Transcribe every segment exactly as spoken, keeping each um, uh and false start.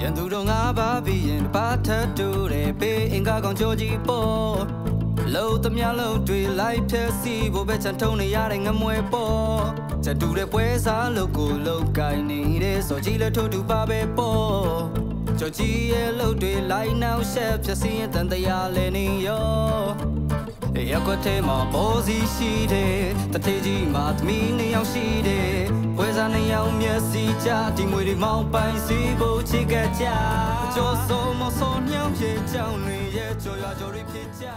人都懂阿爸比人把他丢的被人家讲交际波，路怎么样路对来撇西，我被抢偷的压的俺没波，这都的为啥路过路该你的手机里头都把被波，交际的路对来闹些撇西，但得压力你哟。一个天嘛，波子西的，他天气嘛，明年要西的，为啥你要面西家？因为你毛白西不起个家，就什么说鸟也叫你也就要就你撇家。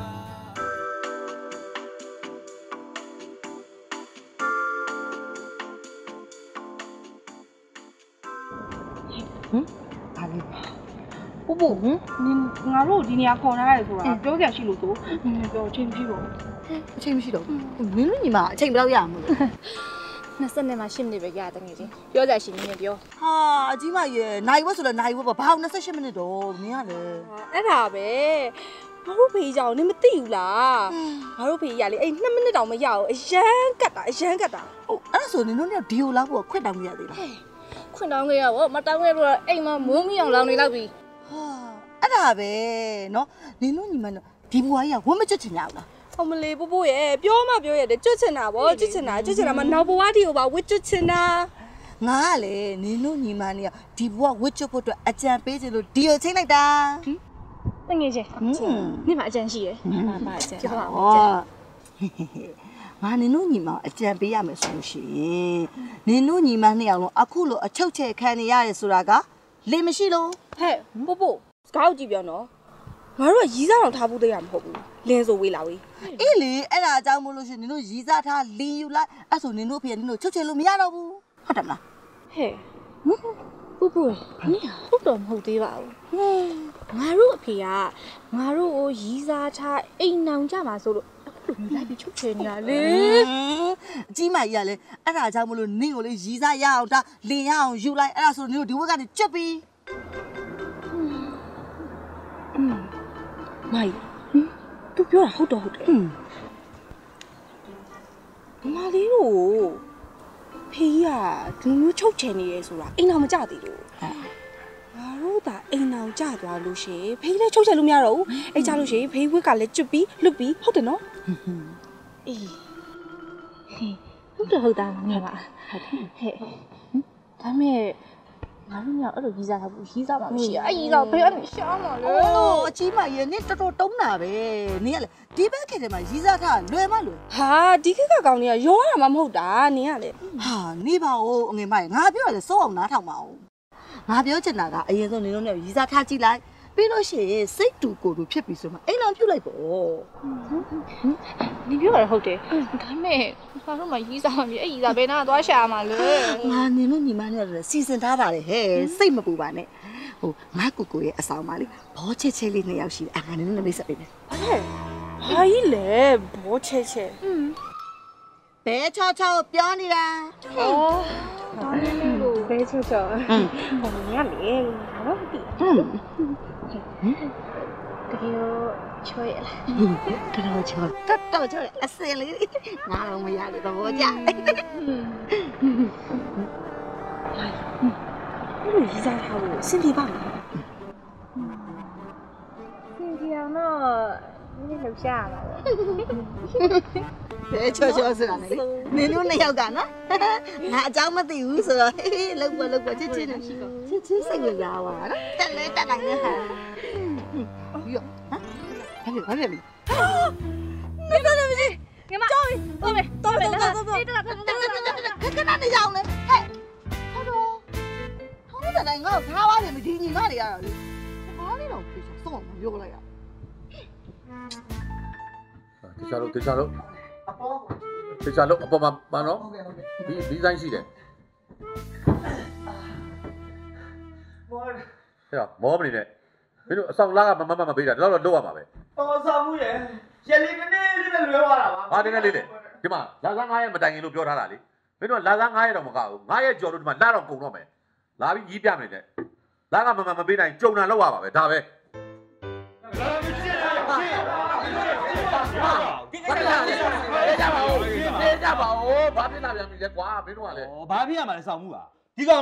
嗯，哪里？不不，嗯，你俺老今年考哪来说啊？表姐去路多，你表亲戚咯？ 亲戚咯？你你嘛亲不了样么？ 那真的嘛，心里边压等于是，表姐心里面表。 啊，今嘛也，哪一个说了哪一个吧？把那些什么的都没了。 哎，他呗，我老皮叫你们丢啦，我老皮压力，哎，那么你倒没要，一样疙瘩，一样疙瘩。 哦，俺说你弄了丢了，我快当没得了。 快当个呀，我没当个了，哎嘛，没没样让你老皮。 啊，哎那呗，喏，你弄你们呢？地步哎呀，我们就这样了。 我们来不不耶，表嘛表耶的，就成那不，就成那，就成那嘛，脑不话题吧，我就成那。 我嘞，你弄你们呢？地步我就不对，阿姐背着路丢进来的。 嗯，等一下，嗯，你把真是，把把真，就好。 哦，嘿嘿嘿，我你弄你们阿姐背也没松心，你弄你们那样咯，阿苦咯，阿抽车看你也是那个，你没事咯。 嘿，不不，搞几遍喏。我说医生让他不得样跑步，连着围拉围。 哎哩，哎那咱们罗是你弄医生他连有来，阿说你弄偏你弄抽车路没了不？好点啦。 嘿，嗯，不不，你好多好对吧？嗯，我说皮啊，我说医生他哎那家嘛说了，不能来比抽车呢嘞。 嗯，今嘛呀嘞，哎那咱们罗你我嘞医生要他连要有来，哎那说你弄对我干的这边。 嗯，嗯。妈呀，嗯，都表达好多好多。嗯，妈的喽，皮呀，你抽钱的说啦，哎，那么假的喽。我说的哎，那假的路些，皮嘞抽钱路咩喽？哎，假路些，皮会干嘞这边、那边，好的喏。咦，嘿，好多好大呢嘛，好听。嘿，嗯，他们。我说你要二姨家他不姨家嘛不是，哎姨家陪俺想嘛嘞。 哦，今嘛也你这都懂了呗，你嘞，这边开的嘛，姨家他乱嘛乱。 哈，这个个讲你啊，有啊嘛好大你啊嘞。 哈，你把我我买，我表嘞手拿头嘛，我表真那个，哎呀，说你弄了姨家他进来，别老些谁都过度撇比什么，哎，那表来不？ 嗯嗯，你表来好的，他没，他说嘛姨家嘛，哎姨家被那多下嘛嘞。 啊，你弄你妈那是新鲜他吧嘞，嘿，谁么不办呢？哦，我姑姑也烧嘛嘞，跑车车里那要是，啊，你弄那啥嘞？ 哎，还嘞，跑车车，嗯， 白悄悄表你啦。 哦，当然喽，白悄悄，嗯，我们家嘞，好的，嗯。嗯，这个巧耶了， 嗯，这个巧，这这巧，啊是嘞，俺们家里头我家，嗯嗯嗯， 哎，嗯，那个姨家他不身体棒，嗯，身体好呢，你留下嘛， 这巧巧是哪里？你弄那要干呢？俺家没得有是吧？嘿嘿，来过来过，这这这这谁个家哇？等来等来个哈。哟，啊，还没还没没。啊！ 你走对不起，你妈，走呗，走呗，走走走走，你这个，这个，这个， 这个哪里要呢？嘿，好多，好多在那我卡哇的没听你哪里呀？哪里了？别说送我有了呀。 ဒီချာလို့ဒီချာလို့ဒီချာလို့အပေါ်မှာပါနော်ဒီဒီဇိုင်းရှိတယ်မောဟဲ့မောမနေနဲ့မင်းတို့အဆောင်လာကမမမမပေးတာဒီလောက်တော့လုပ်ရမှာပဲတော်ဆောင်မှုရယ်ရက်လေးနည်းနည်းလေးပဲလွယ်သွားတာပါဟာနည်းနည်းလေးလေဒီမှာလာစားငါးရက်မတိုင်ခင်လို့ပြောထားတာလေမင်းတို့လာစားငါးရက်တော့မကဘူးငါးရက်ကြော်လို့ဒီမှာလာတော့ကုန်တော့မယ်လာပြီးကြီးပြမယ်တဲ့လာကမမမပေးနိုင်ကြုံတာလောက်ရပါပဲဒါပဲဘာဖြစ်လာလဲကြပါဦးကြပါဦးဘာဖြစ်လာပြန်ပြီလဲကွာမင်းတို့ကလည်းဘာဖြစ်ရမှာလဲစောင့်မှုပါဒီကောင်လေး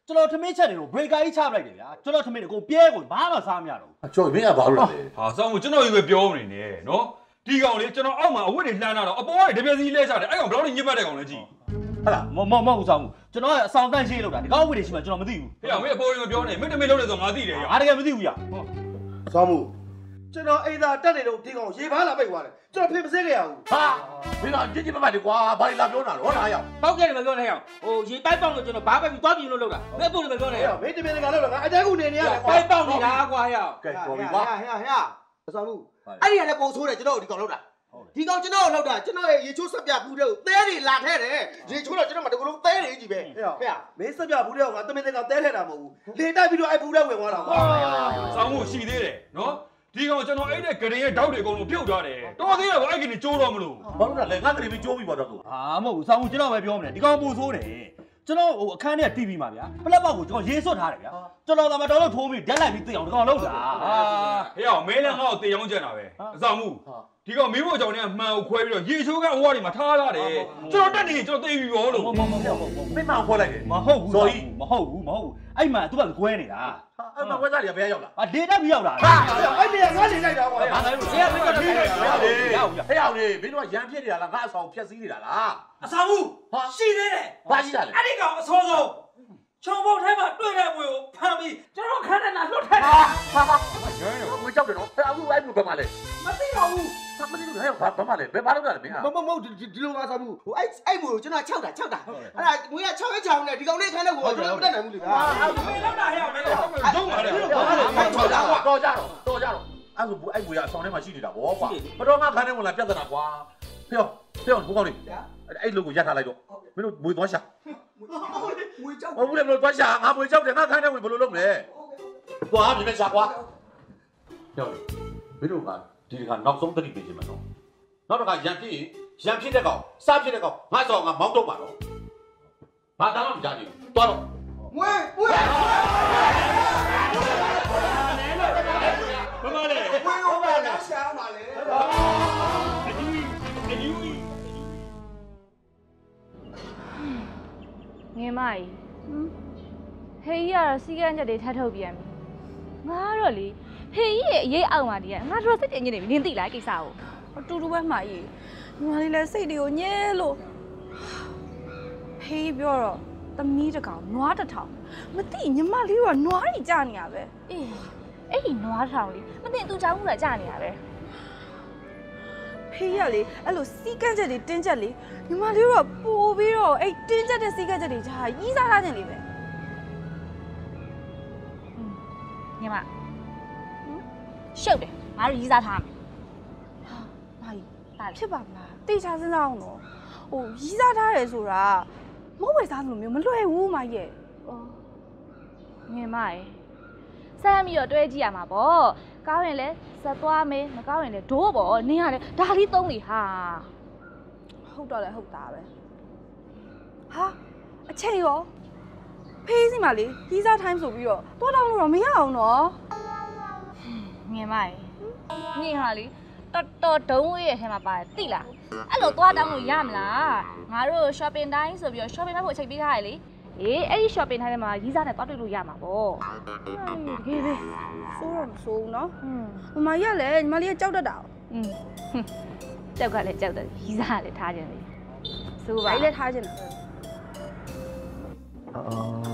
ကျွန်တော်ထမင်းချက်တွေကို breaker ကြီးချပလိုက်တယ်ဗျာကျွန်တော်ထမင်းတွေကိုပြဲကိုဘာမှစားမရတော့ဘူးကျော်မင်းကဘာလို့လဲဟာစောင်းကိုကျွန်တော်ကြီးပဲပြောနေနေနော်ဒီကောင်လေကျွန်တော်အောက်မှာအဝတ်တွေလှမ်းလာတော့အပေါ်ကနေတပြက်စီးလဲချတယ်အဲ့ကောင်ဘယ်တော့ညစ်ပတ်တဲ့ကောင်လဲကြည့်ဟုတ်လားမမမဟုတ်ဆောင်ဘူးကျွန်တော်ကအဆောင်တန့်ရှင်းလောက်တာဒီကောင်အဝတ်တွေရှိမှကျွန်တော်မသိဘူးဟဲ့အောင်မင်းအပေါ်ကြီးမပြောနဲ့မင်းတမင်းလုံးနေဆိုငါသိတယ်ရအားတကယ်မသိဘူးရဆောင်းမှုကျွန်တော်အိမ်သာတက်နေတော့ဒီကောင်ရေပားလာပိတ်သွားတယ်ကျွန်တော်ဖေမစဲခဲ့ရဘူးဟာမင်းကကြည့်ကြည့်မမလေးကွာဘာလာပြောတာတော့ဟာရောက်ပေါက်ခဲ့တယ်မပြောနဲ့ဟဲ့ဟိုရေပိုက်ပေါက်လို့ကျွန်တော်ဘာပဲပြီးသွားပြီးလို့လောက်တာမင်းပုတ်လည်းမပြောနဲ့ဟဲ့မင်းတမင်တကာလောက်တော့ငါအတဲကူနေနေရတယ်ပိုက်ပေါက်နေတာကွာဟဲ့ကဲတော်ပြီကွာဟဲ့ဟဲ့ဟဲ့ဆောင်းမှုအဲ့ဒီကလည်းပုံဆိုးတယ်ကျွန်တော်ဒီကောင်လောက်တာဒီကောင်ကျွန်တော်လောက်တာကျွန်တော်ရဲ့ရေချိုးဆက်ပြဘူးတဲ့ကိုသဲတွေလာထဲတယ်ရေချိုးတော့ကျွန်တော်မတကူလုံးသဲတွေကြီးပဲဟဲ့ဟဲ့မင်းဆက်ပြဘူးတဲ့ကငါတမင်တကာသဲထဲတာမဟုတ်ဘူးလေတိုက်ပြီးတော့အဲ့ဘူးတဲ့ဝင်သွားတာကွာစောင်းမှုရှိသေးတယ်နော်ဒီကောင်ကျွန်တော်အဲ့တဲ့ဂရင်ရဲ့တောက်တွေအကုန်လုံးပြုတ်သွားတယ်တော်သေးတယ်ကွာအဲ့ကလေးကျိုးတော့မလို့ဘာလို့လဲငါကလေးပြီးကျိုးပြီပေါ့တော့သူဟာမဟုတ်ဘူးဆောင်းမှုကျွန်တော်ပဲပြောမလဲဒီကောင်ပို့ဆိုးတယ်ကျွန်တော်ဟိုအခန်းထဲက တီဗီ မှာဗျာပလက်ပေါက်ကိုကျွန်တော်ရေဆွတ်ထားတယ်ဗျာကျွန်တော်ကမှတော်တော်ထိုးပြီးဓာတ်လိုက်ပြီးသိအောင်ဒီကောင်လောက်တာဟာဟဲ့အောင်မင်းလည်းငါ့ကိုတေးအောင်ကြံတာပဲအဆောင်မှုဒီကောင်မင်းတို့ကြောင့်လည်းမှန်ကိုခွဲပြီးတော့ရေချိုးကအဝါတွေမှာထားလာတယ်ကျွန်တော်တက်နေကျွန်တော်သိပြီရောလို့မမမမမမင်းမခွဲလိုက်တယ်မဟုတ်ဘူးဇော်ကြီးမဟုတ်ဘူးမဟုတ်ဘူးအဲ့မှာသူကကွဲနေတာအဲ့မှာခွဲစားတွေကဘယ်ရောက်လာဟာဒေတာပြီးရောက်လာဟာအဲ့ဒီကငါနေလိုက်တာကွာဘာလဲလို့ဆရာမင်းကတော့ထိုင်လိုက်တာလေဟဲ့အောင်လေမင်းတို့ကရန်ဖြစ်နေတာလားငါအဆောင်ဖြက်စီးနေတာလားအဆောင်မှုရှိသေးတယ်ဘာရှိတာလဲအဲ့ဒီကောင်အစောဆုံးချုံပေါထဲမှာတွေ့တဲ့မွေကိုဖမ်းပြီးကျွန်တော်ခန်းထဲမှာလွတ်ထိုင်တာဟာဟာရဲရဲဝေကြောက်တယ်နော်အဲ့အခုအဲ့ဘူးဘာမှလဲမသိတော့ဘူးဟာမသိလို့ဟဲ့ဘာဘာမှလဲဘယ်ဘာလုပ်တာလဲမင်းဟာမမမဟုတ်ဒီလိုငါစားမှုဟိုအဲ့အဲ့မွေကိုကျွန်တော်၆တာ၆တာအဲ့ဒါငွေက၆ရက်ချောင်းနဲ့ဒီကောင်လေးခန်းထဲကိုကျွန်တော်မတက်နိုင်ဘူးလေဗျာမင်းလောက်တာဟဲ့အောင်မင်းလုံးပါလေတော့ကြတော့တော့ကြတော့တော့ကြတော့အဲ့ဆိုအဲ့မွေကအဆောင်ထဲမှာရှိနေတာဗောကွာမတော်ငါခန်းထဲဝင်လာပြဿနာကွာဖေရောဖေရောဘုကောင်းလေးအဲ့လိုကိုရက်ထားလိုက်တော့မင်းတို့မွေသွားရှာမွေကြောက်ဟုတ်ဘူးလေမလို့သွားရှာငါမွေကြောက်တယ်ငါခန်းထဲဝင်ဘယ်လိုလုပ်မလဲကွာမြင်နေရှာကွာပြောလေမင်းတို့ကဒီကနောက်ဆုံးတတိပေးခြင်းမတော့နောက်တော့ကရန်ဖြစ်ရင်ရန်ဖြစ်တဲ့ကောင်စားဖြစ်တဲ့ကောင်ငါဆောင်ငါမောင်းတော့ပါတော့ဘာတောင်းမှမကြဘူးသွားတော့မွေမွေမမလေးမွေရောပါလားရှာပါလေအဒီအဒီငယ်မကြီးဟေးကြီးကတော့စီကန်းချက်တွေထပ်ထုတ်ပြန်ပြီငါကတော့လေဟေးကြီးရဲ့အရေးအောက်မှာတည်းကငါတို့စိတ်တင်နေပြီနင်သိလားကိစ္စကိုအတူတူပဲမှာကြီးညီမလေးလည်းစိတ်တွေကိုညဲလို့ဟေးပြောတော့သမီးတကောင်နွားတစ်ထောင်မသိညီမလေးကနွားကြီးကြာနေရပဲအေးအဲ့ဒီနွားထောင်လေးမသိသူကြောင့်လည်းကြာနေရပဲဖေးရလေအဲ့လိုစီးကန်းချက်တွေတင်းချက်လေညီမလေးတို့ကပို့ပြီးတော့အဲ့တင်းချက်တဲ့စီးကန်းချက်တွေကြာရီးစားထားခြင်းလေးပဲညီမရှုပ်တယ်ငါတို့ရီးစားထားမယ်ဟာဘာကြီးဒါဖြစ်ပါမလားတေချာစဉ်းစားအောင်တော့ဟိုရီးစားထားတယ်ဆိုတာမဟုတ်ဝယ်စားလို့မျိုးမလွယ်ဘူးမရဲ့အော်ညီမရေစမ်းပြီးတော့တွဲကြည့်ရမှာပေါ့ကောင်းရင်လည်းစက်သွားမယ်မကောင်းရင်လည်းဒိုးပေါ့နင်းရလေဒါလေးသုံးလေဟာဟုတ်တော့လေဟုတ်တာပဲဟာအချိန်ရောဖေးစီမလေးကြီးစား time ဆိုပြီးတော့တွားတောင်းလို့တော့မရအောင်နော်မြင်မရေနင်းဟာလေတော်တော်ဒုံးဝေးရဲ့ထဲမှာပါတယ်သိလားအဲ့လိုတွားတောင်းလို့ရမလားငါတို့ shopping တိုင်းဆိုပြီးတော့ shopping တိုင်းဖို့အချိန်ပေးထားရလေအေးအဲ့ဒီ shopping တိုင်းထဲမှာရီးစားနဲ့တွားတွေ့လို့ရမှာပေါ့တကယ်ပဲဆိုးတော့မဆိုးဘူးနော်ဟွန်းမမကြီးကလည်းညီမလေးကကြောက်တတ်တာอืมကြောက်ကလည်းကြောက်တယ်ရီးစားကလည်းထားခြင်းလေဆိုပါအဲ့လည်းထားခြင်းတယ်အော်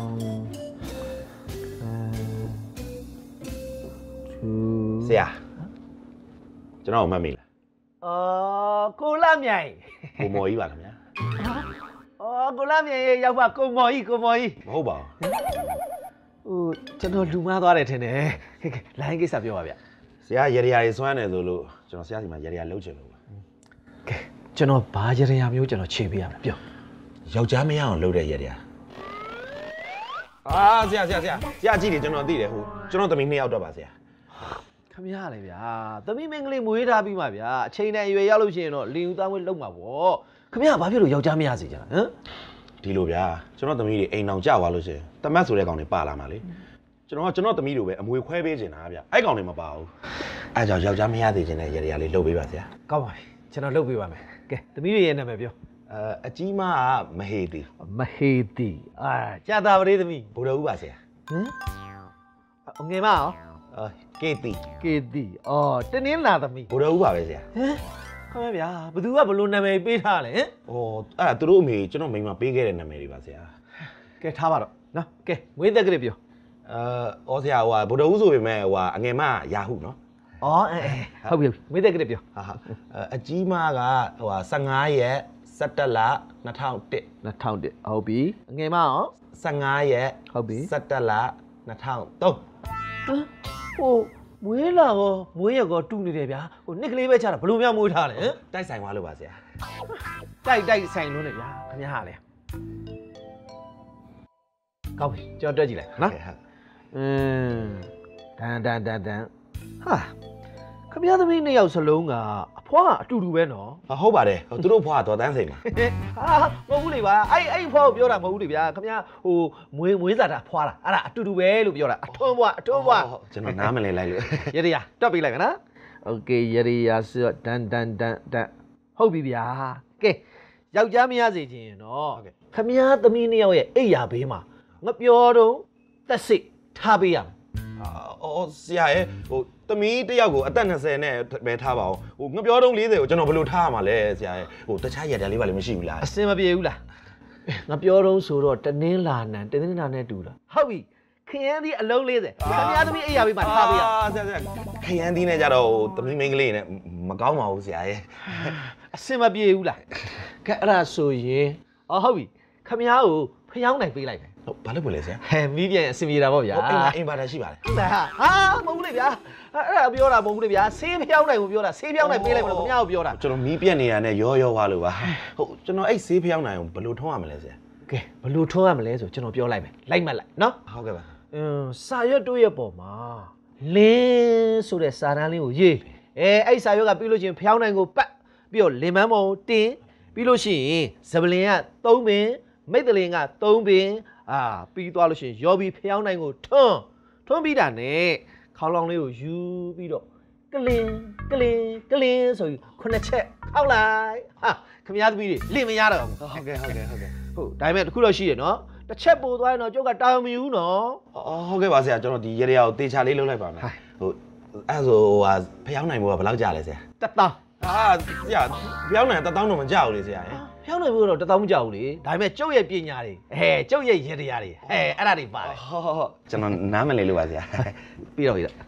ဆရာကျွန်တော်မှတ်မိလားအော်ကိုလာမြိုင်ကိုမော်ကြီးပါခင်ဗျာအော်ကိုလာမြိုင်ရဲ့ရောက်ပါကိုမော်ကြီးကိုမော်ကြီးမဟုတ်ပါဘူးဟိုကျွန်တော်လူမားသွားတယ်ထင်တယ်လိုင်းကိစ္စပြောပါဗျဆရာရေရာတွေစွမ်းနေဆိုလို့ကျွန်တော်ဆရာစီမှာရေရာလှုပ်ချင်လို့ပါကဲကျွန်တော်ဘာရေရာမျိုးကျွန်တော်ခြေပေးရမလဲပြောယောက်ျားမရအောင်လှုပ်တဲ့ရေရာအာဆရာဆရာဆရာဆရာကြည့်တယ်ကျွန်တော်သိတယ်ဟိုကျွန်တော်သမီးနှစ်ယောက်တော့ပါဆရာခမရလေဗျာသမီးမင်းကလေးမွေးထားပြီးမှဗျာအချိန်တန်ရွယ်ရောက်လို့ရှိရင်တော့လင်ယူသားဝဲလုံမှာပေါ့ခမရဘာဖြစ်လို့ယောက်ျားမရစေကြလားဟမ်ဒီလိုဗျာကျွန်တော်သမီးတွေအိမ်အောင်ကြသွားလို့ရှိရင်တမတ်ဆိုတဲ့ကောင်တွေပါလာမှာလေကျွန်တော်ကကျွန်တော်သမီးတို့ပဲအမွေခွဲပေးနေတာဗျအဲ့ကောင်တွေမပါဘူးအဲကြောင့်ယောက်ျားမရသေးခြင်းနဲ့ရေရာလေးလှုပ်ပေးပါဆရာကောင်းပါပြီကျွန်တော်လှုပ်ပေးပါမယ်ကဲသမီးတွေရဲ့နာမည်ပြောအဲအကြီးမကမဟေတီမဟေတီအာကြာတာပရိသမီးဘုရားဦးပါဆရာဟမ်ငယ်မအောင်အာကေတီကေတီအော်တင်းင်းလာသမီးဘုရားဦးပါပဲဆရာဟမ်ခမဗျာဘသူကဘလို့နာမည်ပေးထားလဲဟမ်ဩအဲ့ဒါသူတို့အမေကျွန်တော်မိမပေးခဲ့တဲ့နာမည်တွေပါဆရာကဲထားပါတော့နော်ကဲငွေသက်ကလေးပြောအဲဩဆရာဟိုဘုရားဦးဆိုပေမဲ့ဟိုအငယ်မရာဟုနော်အော်အဲဟုတ်ပြီငွေသက်ကလေးပြောဟာဟာအကြီးမကဟိုဆယ်ငါးရက်စက်တလ၂၀၀၁၂၀၀၁ဟုတ်ပြီအငယ်မအောင်ဆယ်ငါးရက်ဟုတ်ပြီစက်တလ၂၀၀၃ဟိုမွေးလာကောမွေးရကောတူနေတယ်ဗျာဟိုနှစ်ကလေးပဲချတာဘလို့များမွေးထားလဲဟမ်တိုက်ဆိုင်သွားလို့ပါဆရာတိုက်တိုက်ဆိုင်လုံးနေဗျာခင်ဗျားဟာလေကောင်းပြီကြော်တွက်ကြည့်လိုက်နော်อืมဒန်ဒန်ဒန်ဒန်ဟာခင်ဗျားသမီးနှစ်ယောက်စလုံးကအဖွားအတူတူပဲနော်ဟုတ်ပါတယ်သူတို့ဖွားတော်တန်းစိန်ပါဟာမဟုတ်ဘူးလေဗျာအဲ့အဲ့ဖွားကိုပြောတာမဟုတ်ဘူးလေဗျာခင်ဗျားဟိုမွေးမွေးစားတာဖွားတာအဲ့ဒါအတူတူပဲလို့ပြောတာအထွန်းဘွားအထွန်းဘွားကျွန်တော်နားမလည်လိုက်လို့ရရတွက်ပေးလိုက်မယ်နော်โอเคရရဆိုတော့ဒန်ဒန်ဒန်ဒန်ဟုတ်ပြီဗျာကဲယောက်ျားမရစေချင်ရင်တော့ခမည်းသမီးနှစ်ယောက်ရဲ့အိယာဘေးမှာငပြောတော့တက်စစ်ထားပေးရမယ်အော်ဆရာရဲ့ဟိုသမီးတယောက်ကိုအသက်၂၀နဲ့ပဲထားပါအောင်ဟိုငပြောတုံး၄၀ကိုကျွန်တော်ဘယ်လိုထားရမှာလဲဆရာရဲ့ဟိုတခြားရက်တည်းလေးပါလည်းမရှိဘူးလားအစင်မပြေဘူးလားငပြောတော့ဆိုတော့တနင်းလာနံတနင်းလာနဲ့တူတာဟုတ်ပြီခရမ်းသီးအလုံး၄၀ခမည်းသမီးအိယာဘေးမှာထားပေးရဆရာဆရာခရမ်းသီးနဲ့ကြတော့သမီးမိန်းကလေးနဲ့မကောင်းပါဘူးဆရာရဲ့အစင်မပြေဘူးလားကဲအဲ့ဒါဆိုရင်အော်ဟုတ်ပြီခမည်းကိုဖျောင်းနိုင်ပေးလိုက်မယ်ဟုတ်ဘာလို့ပြောလဲဆရာဟဲ့မီးပြန်အစင်ပြေတာပေါ့ဗျာအိမ်မှာအိမ်ပါတာရှိပါတယ်ဟာဟာမဟုတ်ဘူးလေဗျာအဲ့ဒါပြောတာမဟုတ်ဘူးလေဗျာဆေးဖျောင်းနိုင်ကိုပြောတာဆေးဖျောင်းနိုင်ပေးလိုက်မလို့ခင်ဗျားကိုပြောတာကျွန်တော်မီးပြက်နေရတဲ့ရောရောသွားလို့ပါဟုတ်ကျွန်တော်အဲ့ဆေးဖျောင်းနိုင်ကိုဘယ်လိုထုံးရမလဲဆရာကဲဘယ်လိုထုံးရမလဲဆိုကျွန်တော်ပြောလိုက်မယ်လိုက်မှတ်လိုက်နော်ဟုတ်ကဲ့ပါအင်းစာရွက်တို့ရဲ့ပေါ်မှာလင်းဆိုတဲ့စာတန်းလေးကိုရေးအဲအဲ့စာရွက်ကပြီးလို့ချင်းဖျောင်းနိုင်ကိုပတ်ပြီးတော့လင်မန်းမောင်တင်ပြီးလို့ရှိရင်ဇပလင်က၃ပင်မိတ်တလင်က၃ပင်အာပြီးသွားလို့ရှိရင်ရောပြီးဖျောင်းနိုင်ကိုထွန်းထွန်းပြီးတာနဲ့ခေါင်းလောင်းလေးကိုယူပြီးတော့ကလင်ကလင်ကလင်ဆိုပြီးခုနှစ်ချက်ခောက်လိုက်ဟာခမည်းသမီးတွေလင့်မရတော့ဘူးဟုတ်ကဲ့ဟုတ်ကဲ့ဟုတ်ကဲ့ဟုတ်ဒါပေမဲ့တခုတော့ရှိတယ်နော်တစ်ချက်ပို့သွားရင်တော့ကျုပ်ကတာဝန်မယူဘူးနော်အော်ဟုတ်ကဲ့ပါဆရာကျွန်တော်ဒီရေရကိုတေချာလေးလုပ်လိုက်ပါမယ်ဟိုအဲ့ဆိုဟိုဟာဖျောင်းနိုင်ဖို့ကဘယ်လောက်ကြာလဲဆရာတစ်တောင်းဟာဆရာဖျောင်းနိုင်တစ်တောင်းတော့မကြောက်ဘူးလေဆရာရဲ့ဖျောင်းနိုင်ဖို့တော့တစ်တောင်းမကြောက်ဘူးလေဒါပေမဲ့ကျုပ်ရဲ့ပညာတွေအဲကျုပ်ရဲ့ရေတရားတွေအဲအဲ့ဒါတွေပါတယ်ဟုတ်ဟုတ်ဟုတ်ကျွန်တော်နားမလည်လို့ပါဆရာပြီးတော့ပြီလား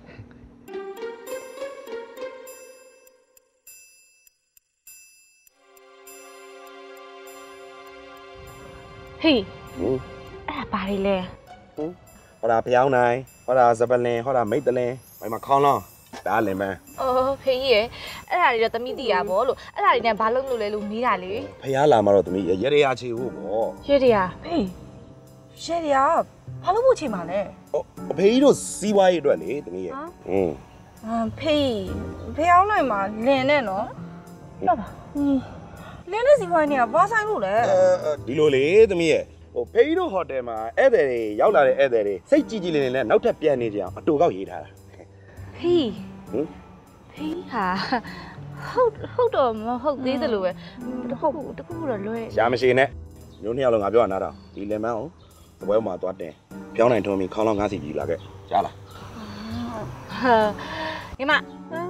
ဟေးအဲ့ဒါဘာတွေလဲဟောတာဖျောင်းနိုင်ဟောတာဇပလင်ဟောတာမိတ်တလင်ဘယ်မှာခေါင်းလောင်းဒါလင်မန်းအော်ဖေးကြီးရဲ့အဲ့ဒါတွေတော့သမီးတီးရပါလို့အဲ့ဒါတွေနဲ့ဘာလုပ်လို့လဲလို့မေးတာလေဖျားလာမှာတော့သမီးရေရချေဖို့ပေါ့ရွှေတရားဖေးရှယ်ရီယာဘာလို့မို့ချိန်မှာလဲဟောအဖေကြီးတို့စီးပွားရေးအတွက်လေသမီးရေဟင်းအမ်ဖေးဖေးအောင်နိုင်မှာလင်းနဲ့နော်ဟုတ်ပါဟင်းလင်းနဲ့စီပွားနေကဘာဆိုင်လို့လဲအဲဒီလိုလေသမီးရေဟိုဖေကြီးတို့ဟိုတယ်မှာဧည့်သည်တွေရောက်လာတဲ့ဧည့်သည်တွေစိတ်ကြည်ကြည်လေးနဲ့နောက်ထပ်ပြန်နေကြအောင်အတူကောက်ရေးထားတာဖေးဟင်ဖေးဟာဟုတ်ဟုတ်တော့မဟုတ်သေးတယ်လို့ပဲဟုတ်တခုခုတော့လွဲရှားမရှိနဲ့မျိုးနှစ်ယောက်လုံးငါပြောတာနားတော့ဒီလင်မန်းကိုတပွဲမှာသွားတင်ပြောင်းနိုင်ထုံးပြီးခေါင်းလောင်းငါးစီပြီးလာခဲ့ကြားလားဟာညီမဟမ်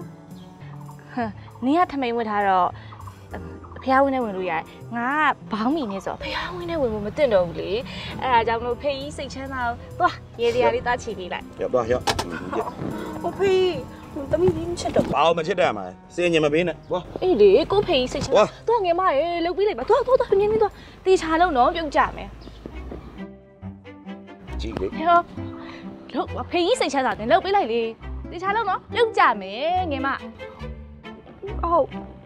နင်ကထမိန်ဝတ်ထားတော့ဖျားဝင်းနဲ့ဝင်လို့ရတယ်ငါကဘောင်းမီနေဆိုဖျားဝင်းနဲ့ဝင်ဖို့မတင်တော့ဘူးလေအဲ့ဒါကြောင့်မလို့ဖေးကြီးစိတ်ချမ်းသာသွားရေတရားလေးသွားချီပေးလိုက်ရောက်သွားရောက်ဟိုဖေးသမီးချင်းချက်တော့ဘာအောင်မချစ်တဲ့မှာစင်ញင်မပေးနဲ့ဝါအေးလေကိုဖေးကြီးစိတ်ချမ်းသာသွားငယ်မရေလှုပ်ပေးလိုက်ပါသွားသွားသွားငင်းနေသွားတေချာလုံးတော့ပြုတ်ကြမယ်ကြည့်လေဟဲ့လို့ဖေးကြီးစိတ်ချမ်းသာတယ်လှုပ်ပေးလိုက်လေတေချာလုံးတော့ပြုတ်ကြမယ်ငယ်မဟုတ်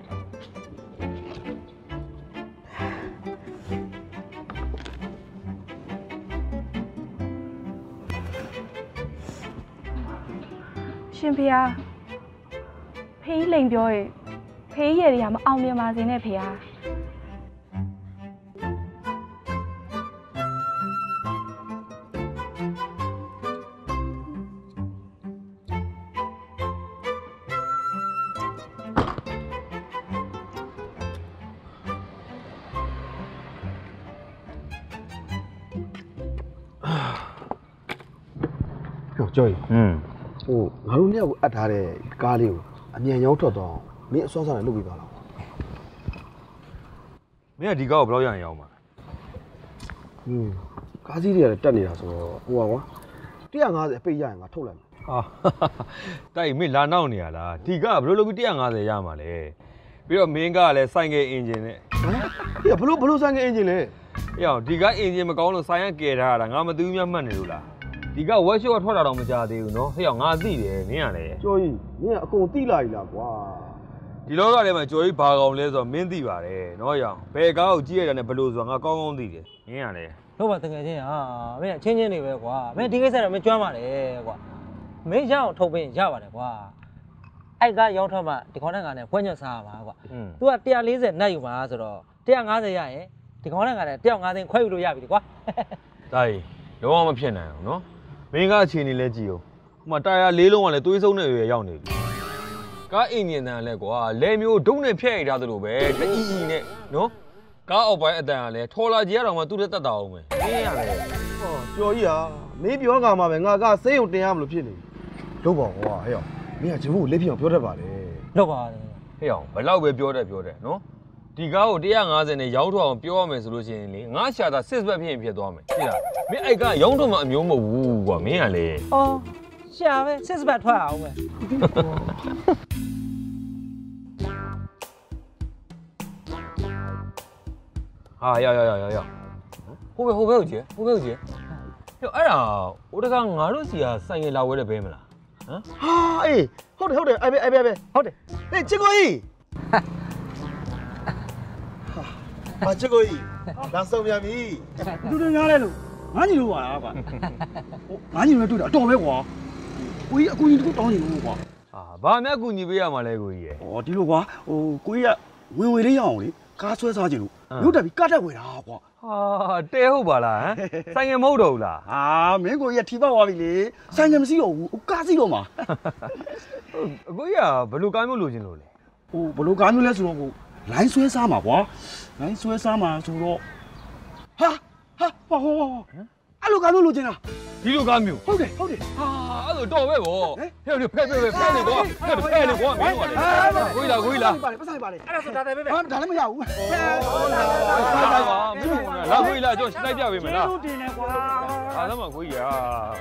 ရှင်ဖေဟာဖေးလိန်ပြောရင်ဖေးရည်တွေကမအောင်မြင်ပါစေနဲ့ဖေဟာပြောကြော်ကြီးอืมဟိုငါတို့เนี่ยကိုအပ်ထားတဲ့ကားလေးကိုအမြန်ရောက်ထွက်တော့မင်းအစွမ်းစားနဲ့လုပ်ပြီးပါလားမင်းကဒီကောက်ကိုဘယ်လောက်ရရင်ရောက်မှာဟင်းကားကြီးတွေကလည်းတက်နေတာဆိုတော့ဟိုပါကွာone fiftyအပိတ်ရရင်ငါထုတ်လိုက်မယ်ဟာတိုက်မင်းလာနောက်နေရလားဒီကဘယ်လိုလုပ်ပြီးone fiftyရမှာလဲပြီးတော့မင်းကလည်းစိုင်ငယ်အင်ဂျင်နဲ့ဟမ်ဒီဘလို့ဘလို့ဆိုင်ကအင်ဂျင်လဲအေးအောင်ဒီကအင်ဂျင်မကောင်းလို့စိုင်ရကယ်ထားတာငါမသိဘူးများမှတ်နေလို့လားဒီကဝက်ရှိုးကထွက်တာတော့မကြသေးဘူးနော်ဟေ့အောင်ငါသိတယ်မင်းကလည်းကြော်ကြီးမင်းကအကုန်တိလာပြီလားကွာဒီလောကထဲမှာကြော်ကြီးဘာကောင်လဲဆိုတော့မင်းသိပါတယ်နော်ရောင်ဘယ်ကားကိုကြည့်ရတာနဲ့ဘယ်လိုဆိုတော့ငါကောင်းကောင်းသိတယ်မင်းကလည်းလို့ပါတကယ်ချင်းဟာမင်းအချင်းချင်းတွေပဲကွာမင်းဒီကိစ္စတော့မကျွမ်းပါနဲ့ကွာမင်းရအောင်ထုတ်ပေးရပါတယ်ကွာအဲ့ကရောင်းထွက်မှဒီခေါင်းနဲ့ငါနဲ့ဖွင့်ညက်စားရမှာကွာ तू ကone fortyနတ်ယူမှာဆိုတော့one fiftyရရင်ဒီခေါင်းနဲ့ငါနဲ့one fiftyခွဲယူလို့ရပြီကွာတိုင်းလုံးဝမဖြစ်နိုင်အောင်နော်မင်းကအခြေအနေလဲကြည့်အောင်ဟိုမှာတာယာလေးလုံးကလည်းသွေးဆုံးတဲ့ရွယ်ရောက်နေပြီကားအင်ဂျင်တန်လဲကွာလဲမျိုးဒုံနဲ့ဖျက်ရထားသလိုပဲတအီအီနဲ့နော်ကားအောက်ပိုင်းအတန်ကလည်းထော်လာကြီးရတော့မှသူ့တက်တက်တာအောင်ပဲမင်းရတယ်ဟောကြော်ကြီးဟာမင်းပြောကမှာပဲငါကစိတ်ုံတင်ရမလို့ဖြစ်နေလို့ပါကွာဟဲ့အောင်မင်းကဂျင်းဘူးလက်ပြအောင်ပြောတတ်ပါလေလို့ပါဟဲ့အောင်ဘယ်လောက်ပဲပြောတယ်ပြောတယ်နော်ဒီကားကိုone fiftyနဲ့ရောင်းထွက်အောင်ပြောရမယ်ဆိုလို့ရှိရင်လေငါရှာတာsixဘက်ဖြစ်ရင်ဖြစ်သွားမယ်သိလားမင်းအဲ့ကရောင်းထွက်မှအမျိုးမဟုတ်ဘူးကွာမင်းကလေအော်ရှာပဲစစ်စပတ်ထွက်အောင်ပဲဟာရရရရရဟိုဘယ်ဟိုဘယ်ကိုကြည့်ဟိုဘယ်ကိုကြည့်ဟဲ့အဲ့ဒါဟိုတကငါတို့စီကစိုင်ရလာဝဲတဲ့ဘဲမလားဟမ်ဟာအေးဟုတ်တယ်ဟုတ်တယ်အဲ့ပဲအဲ့ပဲဟုတ်တယ်ဟေးချစ်ကိုကြီးဟာချစ်ကိုကြီးလာဆုံးပြန်ပြီတူတူများလဲလို့ငါညီလို့ပါလားကွာငါညီလို့တွေ့တာအတော်ပဲကွာကိုကြီးအကူကြီးတခုတောင်းနေလို့ကွာဟာဘာမှအကူညီပေးရမှာလဲကိုကြီးရယ်ဩဒီလိုကွာဟိုကိုကြီးကဝင်ဝင်လေးရအောင်လေကားဆွဲစားကြည့်လို့ရုပ်တက်ပြီးကတ်တက်ဝင်တာကွာဟာတဲဟုတ်ပါလားဟမ်ဆိုင်ငယ်မဟုတ်တော့ဘူးလားဟာမင်းကိုကြီးကထီပေါက်သွားပြီလေဆိုင်ငယ်မရှိတော့ဘူးကားစီးတော့မှာအကိုကြီးကဘယ်လိုကားမျိုးလိုချင်လို့လဲဟိုဘလို့ကားမျိုးလဲဆိုတော့ကိုလိုင်းဆွဲစားမှာကွာလိုင်းဆွဲစားမှာဆိုတော့ဟာဟာဟောဟောအဲ့လိုကားမျိုးလိုချင်တာဒီလိုကားမျိုးဟုတ်တယ်ဟုတ်တယ်ဟာအဲ့လိုတော့ပဲဗောဟဲ့ဖဲ့ဖဲ့ဖဲ့ဖဲ့ဖဲ့လေကွာဖဲ့ဖဲ့လေကွာမင်းကလေကိုကြီးလားကိုကြီးလားပါလေပတ်ဆိုင်ပါလေအဲ့ဒါဆိုဒါတယ်ပဲပဲဟာဒါလည်းမရဘူးဟုတ်လားမင်းကလာကိုကြီးလားကျွန်တော်လိုက်ပြပေးမယ်လားကျေးဇူးတင်တယ်ကွာဟာတော့မှကိုကြီးရာ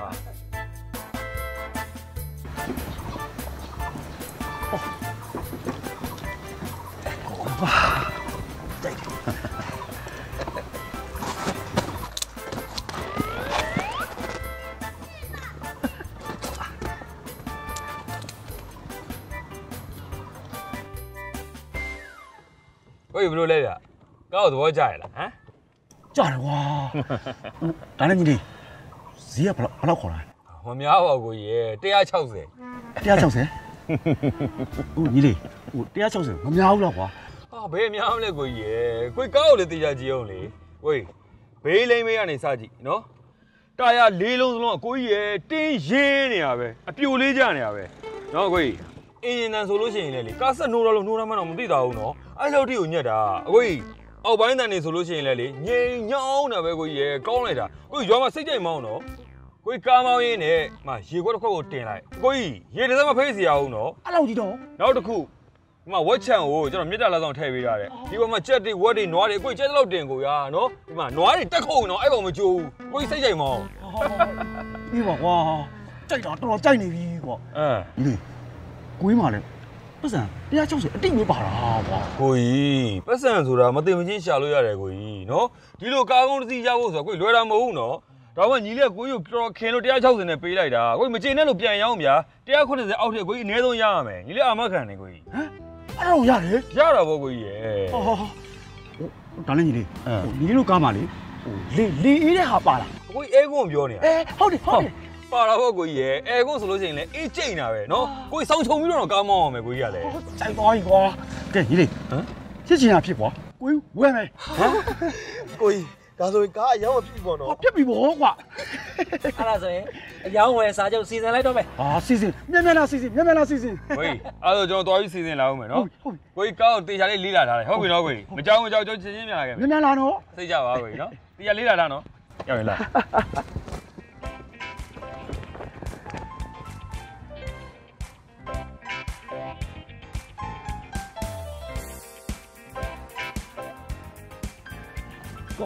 ကိုကြီးဘယ်လိုလဲဗျကောက်သဘောကျရလားဟမ်ကြားတယ်ကွာဒါနဲ့ညီလေးဈေးကဘယ်လောက်ခေါ်တာမများပါဘူးကိုကြီးရone sixty one sixtyဟိုညီလေးဟိုone sixtyမများဘူးလားကွာဟာဘယ်များမလဲကိုကြီးရကိုကောက်ကိုလည်းတေချာကြည့်အောင်လေကိုကြီးဘေးလိမ့်မေးကနေစကြည့်နော်တာယာလေးလုံးစလုံးအကိုကြီးရတင်းရင်းနေရပဲအပြိုလေးကြနေရပဲနော်ကိုကြီးအင်းရင်တန်ဆိုလို့ရှိရင်လေကားဆက်နိုးတော့လို့နိုးရမှတော့မသိတာဘူးနော်အဲ့လိုတိကိုညက်တာအကိုကြီးအောက်ပိုင်းတန်နေဆိုလို့ရှိရင်လေငိမ်ညောင်းတာပဲကိုကြီးရကောင်းလိုက်တာကိုကြီးရွာမှာစိတ်ကြိမ်မောင်းတော့ကိုကြီးကားမောင်းရင်းနဲ့မရေခွက်တစ်ခွက်ကိုတင်လိုက်ကိုကြီးရေတစ်စက်မဖိတ်စီရအောင်နော်အဲ့လောက်ကြီးတော့နောက်တစ်ခုဒီမှာဝက်ချန်ကိုကျွန်တော်မြစ်တာလာဆောင်ထည့်ပေးရတယ်ဒီဘက်မှာကြက်တွေဝက်တွေနွားတွေကိုကြီးကြက်တော့တင်ကိုရနော်ဒီမှာနွားတွေတက်ခုံနော်အဲ့ကောင်မကြိုးဘူးကိုကြီးစိတ်ကြိမ်မောင်းပြီးပါကွာကြိုက်တာတော်တော်ကြိုက်နေပြီကွာအဲညီလေးကိုကြီးမှလည်းပတ်စံone sixtyအတိတ်မပါတာကွာကိုကြီးပတ်စံဆိုတာမတင်မချင်းရှာလို့ရတယ်ကိုကြီးနော်ဒီလိုကားကုန်းတစ်စီးရဖို့ဆိုတော့ကိုကြီးလွယ်တာမဟုတ်ဘူးနော်ဒါမှညီလေးကကိုကြီးကိုတော်ခင်လို့one sixtyနဲ့ပေးလိုက်တာကိုကြီးမကျေနပ်လို့ပြန်ရောင်းဗျာone seventyအောက်ထက်ကိုကြီးအနည်းဆုံးရရမယ်ညီလေးအာမခံနေကိုကြီးဟမ်အဲ့တော့ရတယ်ရတာပေါ့ကိုကြီးရယ်ဟောဟောဒါလည်းညီလေးဟိုညီလေးတို့ကားမှလေဟိုလေလေအေးတဲ့ဟာပါလားကိုကြီးအဲကွန်းပြောနေတာအဲဟုတ်တယ်ဟုတ်တယ်ပါတာပေါ့ကိုကြီးရယ်အဲကွန်းဆိုလို့ရှိရင်လည်းအေးကျိန်တာပဲနော်ကိုကြီးစောင်းချုံပြီးတော့ကားမောင်းအောင်မယ်ကိုကြီးကလည်းကြိုက်သွားပြီကွာကဲညီလေးဟမ်ဖြစ်ချင်တာဖြစ်ကွာကိုကြီးဝဲမယ်ဟမ်ကိုကြီးဒါဆိုရင်ကားအရောက်မဖြစ်ပေါ့နော်ဖြစ်ပြီပေါ့ကွာအဲ့ဒါဆိုရင်အယောင်းဝယ်စာချုပ်စီစဉ်လိုက်တော့မယ်အာစီစဉ်မြန်မြန်လာစီစဉ်မြန်မြန်လာစီစဉ်ကိုကြီးအဲ့တော့ကျွန်တော်တော်ပြီးစီစဉ်လာအောင်မယ်နော်ဟုတ်ကိုကြီးကားကိုတေချာလေးလေးလာထားတယ်ဟုတ်ပြီနော်ကိုကြီးမကြောက်မကြောက်ကျွန်တော်ချင်းချင်းပြန်လာခဲ့မယ်မြန်မြန်လာနော်သိကြပါကိုကြီးနော်တေချာလေးလာထားနော်ရောက်ရင်လာ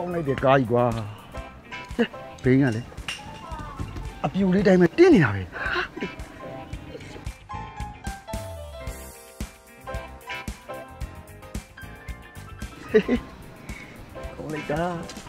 လိုက်တဲ့ကားကြီးကွာဘိန်းကလေအပြူလေးတိုင်းပဲတင်းနေတာပဲကောင်းလိုက်တာ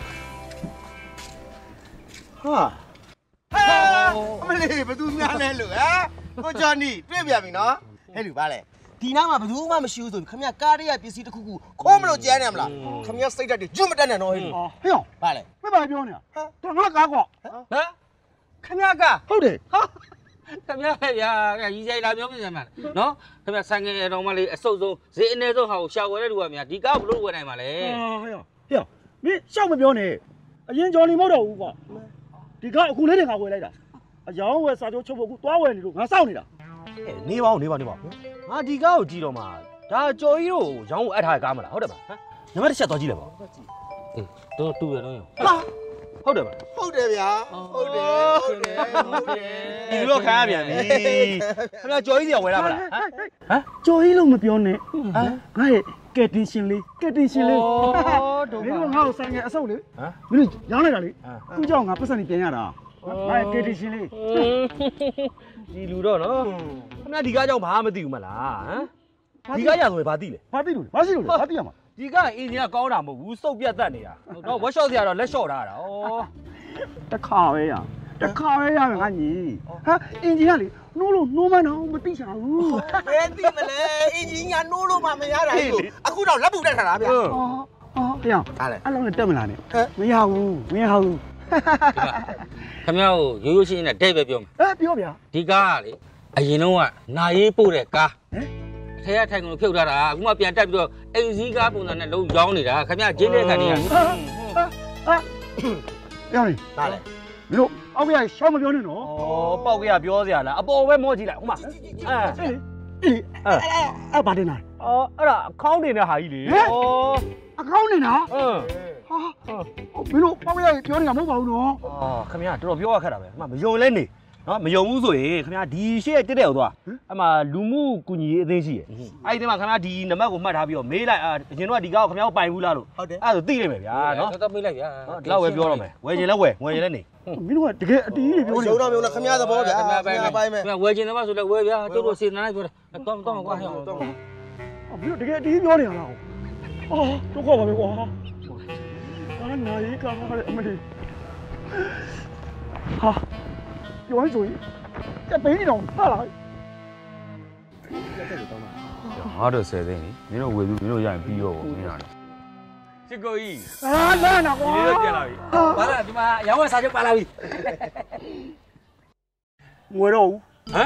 ဟာအမလေးဘသူများလဲလို့ဟမ်ကိုဂျော်နီတွေ့ပြန်ပြီနော်ဟဲ့လူပါလေဒီနားမှာဘယ်သူမှမရှိဘူးဆိုခမရကားရရပစ္စည်းတစ်ခုခုခိုးမလို့ကျန်းနေမလားခမရစိတ်ဓာတ်တွေကျွတ်မတက်နဲ့နော်ဟဲ့လူဟေ့အောင်ပါလေမပါပြောနေတာဟာတော့ငါကားကွာဟမ်ခမရကားဟုတ်တယ်ဟာခမရပဲဗျာရီဆိုင်လာပြောပြစမ်းပါနော်ခမရဆိုင်ငယ်တော်မလေးအစုပ်ဆုံးဈေးအနည်းဆုံးဟာကိုရှာဝယ်တဲ့လူကများဒီကားဘလို့ဝယ်နိုင်မှာလဲဟေ့အောင်ဟေ့အောင်မင်းရှောက်မပြောနဲ့အရင်ဂျော်နီမဟုတ်တော့ဘူးကွာဒီကားအခုလေးတင်ငါဝယ်လိုက်တာအယောင်ဝယ်စာချုပ်ချုပ်ဖို့အခုသွားဝယ်နေလို့ငါစောင့်နေတာနေပါဦးနေပါနေပါငါဒီကားကိုကြည့်တော့မှဒါကြော်ကြီးတို့ရောင်းကိုအပ်ထားတဲ့ကားမလားဟုတ်တယ်ပါဟမ်နံပါတ်တစ်ချက်သွားကြည့်လိုက်ပါအေးတော့တူရတော့ရောဟာဟုတ်တယ်ပါဟုတ်တယ်ဗျာဟုတ်တယ်ဟုတ်တယ်ဟုတ်တယ်ဒီလိုခံရပြန်ပြီခင်ဗျာကြော်ကြီးတွေကဝယ်လာမလားဟမ်ကြော်ကြီးလို့မပြောနဲ့ဟမ်ငါရဲ့ကက်တင်ရှင်လေးကက်တင်ရှင်လေးဩတော့မင်းကငါ့ကိုဆိုင်ငယ်အဆုပ်လေဟမ်မင်းရောင်းလိုက်တာလေခုကြောင့်ငါပတ်စံနေပြန်ရတာငါရဲ့ကက်တင်ရှင်လေးဒီလူတော့နော်ခင်ဗျာဒီကားကြောင့်ဘာမှမသိဘူးမလားဟမ်ဒီကားရဆိုရင်ဘာသိလဲဘာသိလို့လဲဘာရှိလို့လဲဘာသိရမှာဒီကားအင်ဂျင်ကကောင်းတာမဟုတ်ဘူးစုပ်ပြတ်တတ်နေတာတော့ workshop ဆရာတော့လက်လျှော့ထားတာဩတခါပဲရတခါပဲရမယ်ငါညီဟာအင်ဂျင်ကလေနိုးလို့နိုးမနော်မသိချင်ဘူးဘယ်သိမလဲအင်ဂျင်ကနိုးလို့မှမရတာလို့အခုတော့လက်ပူတက်ထားတာဗျာဩဩပြောင်းအဲ့လိုနဲ့တက်မလားနဲ့မရဘူးမရဘူးခင်ဗျားကိုရိုးရိုးရှင်းရှင်းနဲ့ဒိတ်ပဲပြောမယ်အဲပြောဗျာဒီကားကလေအရင်တော့ကနာရေးပို့တဲ့ကားဟမ်အထဲကထိုင်ကုန်လို့ဖြုတ်ထားတာအခုမှပြန်တက်ပြီးတော့အိမ်စည်းကားပုံစံနဲ့လုံးရောင်းနေတာခင်ဗျားဂျင်းတဲ့ခံနေရဟာဟာပြောနေဒါလေမင်းတို့အောက်ကရရှောင်းမပြောနဲ့နော်ဩပေါက်ကရပြောစရာလားအပေါ်ပဲမောကြည့်လိုက်ဟိုမှာအဲအေးအဲအဲဘာတင်လာဩအဲ့ဒါအကောင့်တင်တဲ့ဟာကြီးလေဩအကောင့်တင်တာအင်းဟာမင်းတို့ပေါက်ကရပြောနေတာမဟုတ်ပါဘူးနော်ဩခင်ဗျာတော်တော်ပြောရခက်တာပဲအမမယုံလဲနေနော်မယုံဘူးဆိုရင်ခင်ဗျာဒီရှေ့တက်တဲ့ဟိုသွားအမှလူမှုကူညီရေးအသင်းရှိရယ်အဲ့ဒီမှာခင်ဗျာဒီနံပါတ်ကိုမှတ်ထားပြီးတော့မေးလိုက်အရင်တော့ဒီကားကိုခင်ဗျာကိုပိုင်ဘူးလားလို့ဟုတ်တယ်အဲ့ဒါဆိုသိလိုက်မယ်ဗျာနော်တော်တော်မေးလိုက်ဗျာဒီလောက်ပဲပြောတော့မယ်ဝယ်ချင်လဲဝယ်ဝယ်ချင်လဲနေမင်းတို့ကတကယ်အတီးကြီးပြောနေရုံတော့မျိုးလားခင်ဗျာသဘောဗျာခင်ဗျာပိုင်မယ်ခင်ဗျာဝယ်ချင်တယ်ပါဆိုလဲဝယ်ဗျာတို့တို့စေတနာလိုက်ပြောတယ်တော့တော့ကွာဟဲ့တော့မင်းတို့တကယ်အတီးပြောနေရလားအော်တို့ခေါ်ပါပဲကွာအာနာရီကားမလေးအမလေးဟာပြောရင်ဆိုရင်ကြက်ပေးနေတော့ဟာလားငါတို့ဆယ်သိန်းမင်းတို့ဝယ်ပြီးမင်းတို့ရရင်ပြီးရောပေါ့မင်းရတယ်ချစ်ကိုကြီးဟာလာနာကွာဒီလိုပြန်လာပြီဘာလဲဒီမှာရောင်းဝယ်စာချုပ်ပါလာပြီငွေတော့ဟမ်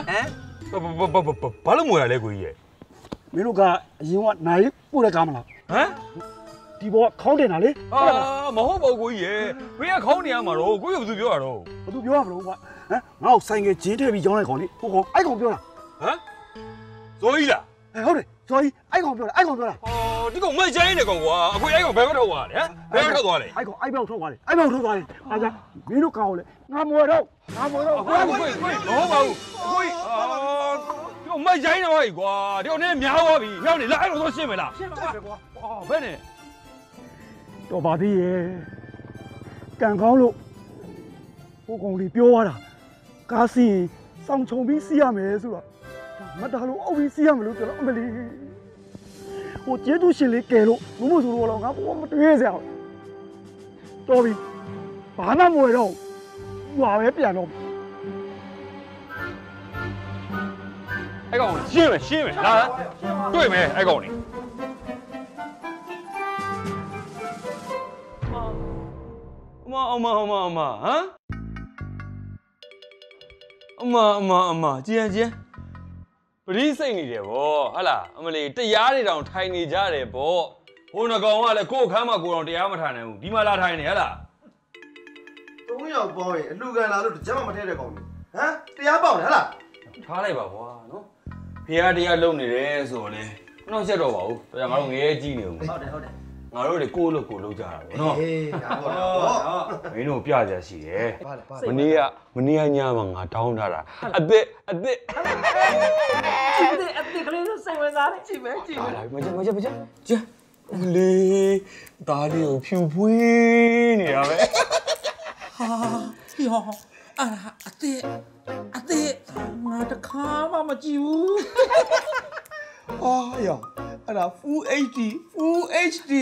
ဘာလို့ငွေရလဲကိုကြီးရဲ့မင်းတို့ကအရင်ကနိုင်ပို့တဲ့ကားမလားဟမ်ဒီဘောခေါင်းတင်တာလေဟာမဟုတ်ပါဘူးကိုကြီးရဲ့ဘယ်ကခေါင်းနေရမှာတော့ကိုကြီးကဘယ်သူပြောတာတော့ဘယ်သူပြောရမလို့ကွာဟမ်ငါ့ကိုဆိုင်ငယ်ဂျင်းထည့်ပြီးရောင်းလိုက်ကောင်လေဟိုကောင်အဲ့ကောင်ပြောတာဟမ်ဇော်ကြီးလားအဲဟုတ်တယ်ဇော်ကြီးအဲ့ကောင်ပြောတာအဲ့ကောင်ပြောတာအော်ဒီကောင်မကျိုင်းနေကောင်ကွာအခွေအဲ့ကောင်ဘယ်ဘက်ထုတ်သွားလဲဟမ်ဘယ်ဘက်ထုတ်သွားလဲအဲ့ကောင်အဲ့ဘက်ထုတ်သွားတယ်အဲ့ဘက်ထုတ်သွားတယ်အားကြမင်းတို့ကောင်လေငါမွေတော့ငါမွေတော့အခွေအခွေမဟုတ်ပါဘူးအခွေအာဒီကောင်မကျိုင်းနေပါ့ကွာဒီကောင်နဲ့များသွားပြီဟောင်းနေလာအဲ့ကောင်ဆိုရှင်းမယ်လားရှင်းပါပဲကွာအော်ဘယ်နဲ့တော့ပါသေးရဲ့ကံကောင်းလို့ဟိုကောင်လေးပြောသွားတာကားစီစောင့်ချုံပြီးစီးရမယ်ဆိုတော့မတလို့အုပ်ပြီးစီးရမလို့ပြောတော့အမလီဟိုကျေးဇူးရှင်လေးကယ်လို့မမို့ဆိုလို့တော့ငါဘောမတွေးစရာတော်ပြီဘာမှမဝယ်တော့ဟွာပဲပြန်တော့အဲ့ကောင်ရှင်းမယ်ရှင်းမယ်လာတွေ့မယ်အဲ့ကောင်နေအမအမအမအမဟမ်အမအမအမကြည်ကြည်ပရိစိတ်နေတယ်ဗောဟလာအမလေးတရားတွေတောင်ထိုင်နေကြတယ်ဗောဟိုနှကောင်ကလည်းကို့ခမ်းမှာကိုတော်တရားမထိုင်နိုင်ဘူးဒီမှာလာထိုင်နေဟလာသုံးယောက်ပေါင်းရင်အလှကန်လာလို့တကြမ်းမမထဲတဲ့ကောင်ကြီးဟမ်တရားပေါက်နေဟလာထားလိုက်ပါကွာနော်ဖေရတရားလုံနေတယ်ဆိုတော့လေမနှောက်ချက်တော့ပါဘူးဒါကြောင့်ငါတို့ငရဲကြီးနေဦးဟုတ်တယ်ဟုတ်တယ်ငါတို့တွေကိုလို့ကိုလုံးကြတာပေါ့နော်အေးဒါပေါ့မင်းတို့ပြကြရှိတယ်မနေ့ကမနေ့ကညမှာငါတောင်းထားတာအစ်စ်အစ်စ်အစ်စ်အစ်စ်ကလေးစိတ်ဝင်စားတယ်ကြည့်မယ်ကြည့်မယ်မကြမကြမကြကျလေဒါလေးကိုဖြူဖွေးနေရပဲဟာယောအာအသေးအသေးငါတခါမှမကြည့်ဘူးဟာယောအဲ့ဒါ full เอช ดี full เอช ดี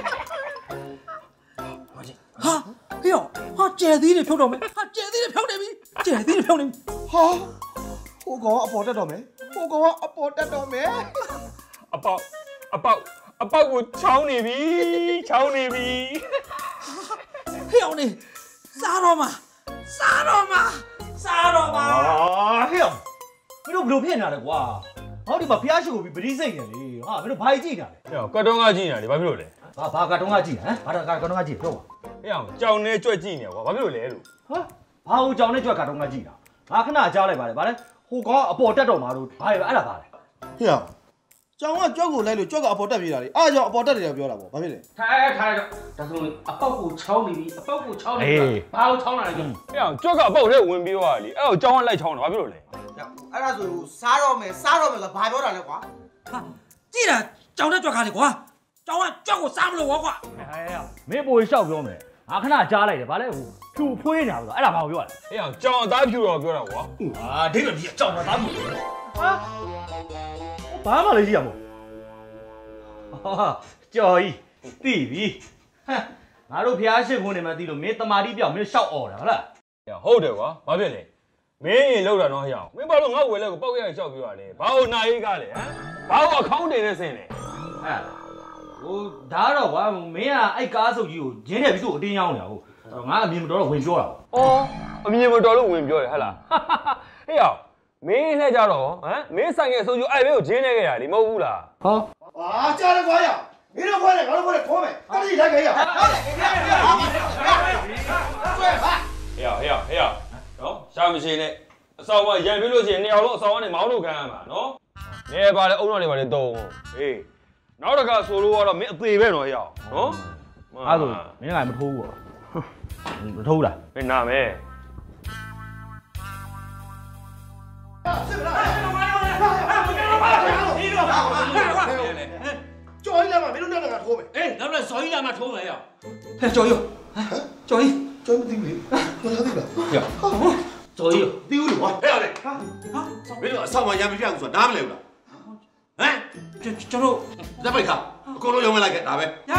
ဟာယောဟာကျဲသေးတယ်ဖြုတ်တော့မယ်ဟာကျဲသေးတယ်ဖြုတ်နေပြီကျဲသေးတယ်ဖြုတ်နေပြီဟာဟိုကောင်ကအပေါ်တက်တော့မယ်ဟိုကောင်ကအပေါ်တက်တော့မယ်အပေါက်အပေါက်အပေါက်ကိုချောင်းနေပြီချောင်းနေပြီဟေ့အောင်နေစားတော့မှာစားတော့မှာစားတော့မှာဟာဟဲ့အောင်မင်းတို့ဘယ်လိုဖြစ်နေတာလဲကွာဟောဒီမှာဖျားရှိကိုပြီးပရိစိတ်နေလေဟာမင်းတို့ဘာကြီးကြည့်နေတာလဲဟဲ့ကတ်တုံးကကြည့်နေတာလေဘာဖြစ်လို့လဲဘာဘာကတုံးကကြည့်ဟမ်ဘာကကတုံးကကြည့်ပြောပါဟဲ့အောင်ကြောင်နဲ့ကြွက်ကြည့်နေကွာဘာဖြစ်လို့လဲလို့ဟာဘာဟိုကြောင်နဲ့ကြွက်ကတုံးကကြည့်တာငါခဏကြားလိုက်ပါလေဗါလဲဟိုကောင်ကအပေါ်တက်တော့မှာလို့ဘာလဲအဲ့ဒါပါလဲဟေ့အောင်ကျောင်းကကြောက်ကိုလိုက်လို့ကြောက်ကအပေါ်တက်ပြေးတာလေအားကြောင့်အပေါ်တက်တယ်ပြောတာပေါ့ဘာဖြစ်လဲထိုင်ထိုင်တော့ဒါဆိုအပေါက်ကိုချောင်းနေပြီအပေါက်ကိုချောင်းနေပြီဘာကိုချောင်းလာလဲကြောဟဲ့အောင်ကြွက်ကအပေါက်ထဲဝင်ပြေးသွားလေအဲ့တော့ကြောင်ကလိုက်ချောင်းတာဘာဖြစ်လို့လဲအဲ့ဒါဆိုစားတော့မယ်စားတော့မယ်ဆိုဘာပြောတာလဲကွာဟာကြည့်တာကြောင်တဲ့ကြွက်ခါလေကွာကြောင်ကကြွက်ကိုစားမလို့ကွာဟဲ့မင်းပိုလျှောက်ပြောမယ်ငါခဏကြားလိုက်တယ်ဗါလဲဟိုဖြူဖွေးနေတာဆိုအဲ့ဒါဘာကိုပြောရလဲဟဲ့အောင်ကြောင်အသားဖြူတော့ပြောတာကွာဟာဒိတ်လည်းကြောင်တာသားဖြူဟာဘာမှလည်းကြည့်ရမို့ဟာကြော်ကြီးသိပြီဟမ်ငါတို့ဖျားရှိခိုးနေမှသိလို့မင်းတမာတိပြောက်မင်းရှောက်អော်တာဟုတ်လားဟဲ့ဟုတ်တယ်ကွာဘာဖြစ်လဲမင်းရင်လောက်တာတော့ဟဲ့အောင်မင်းဘာလို့ငါ့ဝယ်လဲကိုပောက်ရရှောက်ပြောရလဲဘာလို့နာရေးကားလဲဟမ်ဘာလို့အကောင့်တင်နေစင်လဲဟဲ့ဟိုဒါတော့ကွာမင်းကအဲ့ကားစုပ်ကြီးကိုဂျင်းတယ်ပြီးသူ့အတင်းရောင်းနေတာဟုတ်ငါအမြင်မတော်တော့ဝင်ပြောတာပေါ့အော်အမြင်မတော်လို့ဝင်ပြောတယ်ဟဲ့လားဟဲ့အောင်မင်းလှည့်ကြတော့ဟမ်မင်းဆိုင်ရဲ့အစိုးရအဲ့ဘဲကိုဂျင်းနေခဲ့ရလေမဟုတ်ဘူးလားဟောအာကြားတယ်ကွာရမင်းတို့ခွဲတယ်ငါတို့ခွဲတယ်ခေါ်မယ်တက်ကြည့်လိုက်ခဲ့ရဟုတ်တယ်ဟေ့ဟေ့ဟေ့ဟေ့နော်ရှာမရှိနဲ့အဆောင်ကရံပြလို့ရှိရင်နေအောင်လို့အဆောင်ကနေမောင်းလို့ခံရမှာနော်နေပါလေအုံတော်တွေပါလေတုံးဟေးနောက်တစ်ခါဆိုလို့ကတော့မင်းအသေးပဲနော်ဟေ့အောင်နော်အဲ့ဒါမင်းကမထိုးဘူးပေါ့မထိုးလားမင်းနာမယ်ကျော်ကြီးလာမှာမင်းတို့နောက်တော့ထိုးမယ်အေးနောက်တော့ဇော်ကြီးလာမှာထိုးမယ်ရဟဲ့ကျော်ကြီးကျော်ကြီးကျော်မသိဘူးလေဘာသာသိလားရကျော်ကြီးသိဦးလို့ကွာဟဲ့လေဟာဟာမင်းတို့အဆောင်မှာရံမပြဘူးဆိုတာနားမလဲဘူးလားဟမ်ကျွန်တော်လက်ပိုက်ခါအကုန်လုံးရုံးမလိုက်ခဲ့ဒါပဲကဲ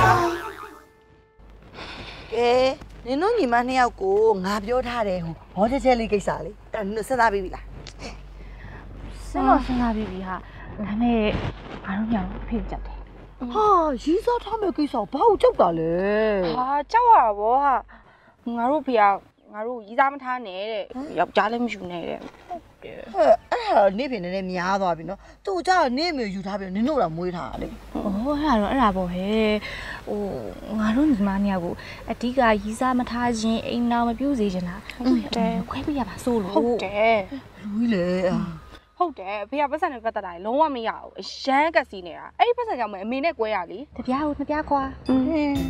နင်တို့ညီမနှစ်ယောက်ကိုငါပြောထားတယ်ဟိုဘောချက်ချက်လေးကိစ္စလေးဒါနင်တို့စဉ်းစားပြီးပြီလားစဉ်းတော့စဉ်းစားပြီးပြီဟာဒါပေမဲ့ငါတို့ညောင်အဖေကြက်တယ်ဟာရီးစားထားမဲ့ကိစ္စဘာလို့ကြောက်တာလဲဟာကြောက်ရတာဗောဟာငါတို့ဖေကငါတို့ရီးစားမထားနဲ့တဲ့ယောက်ျားလည်းမယူနဲ့တဲ့ဟဲ့အဲ့ဒါနေပြင်နေနေများသွားပြီနော်သူ့ကြောက်နေမျိုးယူထားပြီနင်တို့တော့မွေးထားတာလေ။အော်အဲ့ဒါတော့အဲ့ဒါပေါ့ဟဲ့။ဟိုငါတို့ညီမနှစ်ယောက်ကိုအဓိကရီးစားမထားခြင်းအိမ်တော်မပြုတ်စေချင်တာ။ဟုတ်တယ်။ခွဲပြရပါစိုးလို့ဟုတ်တယ်လူကြီးလေအာဟုတ်တယ်ဖေကပတ်စံနဲ့ပတ်သက်တာလုံးဝမရဘူးအရန်ကက်စီနေတာအဲ့ဒီပတ်စံကြောင့်မအမေနဲ့ကွဲရလေ။တပြားကိုနှစ်ပြားခွာဟင်း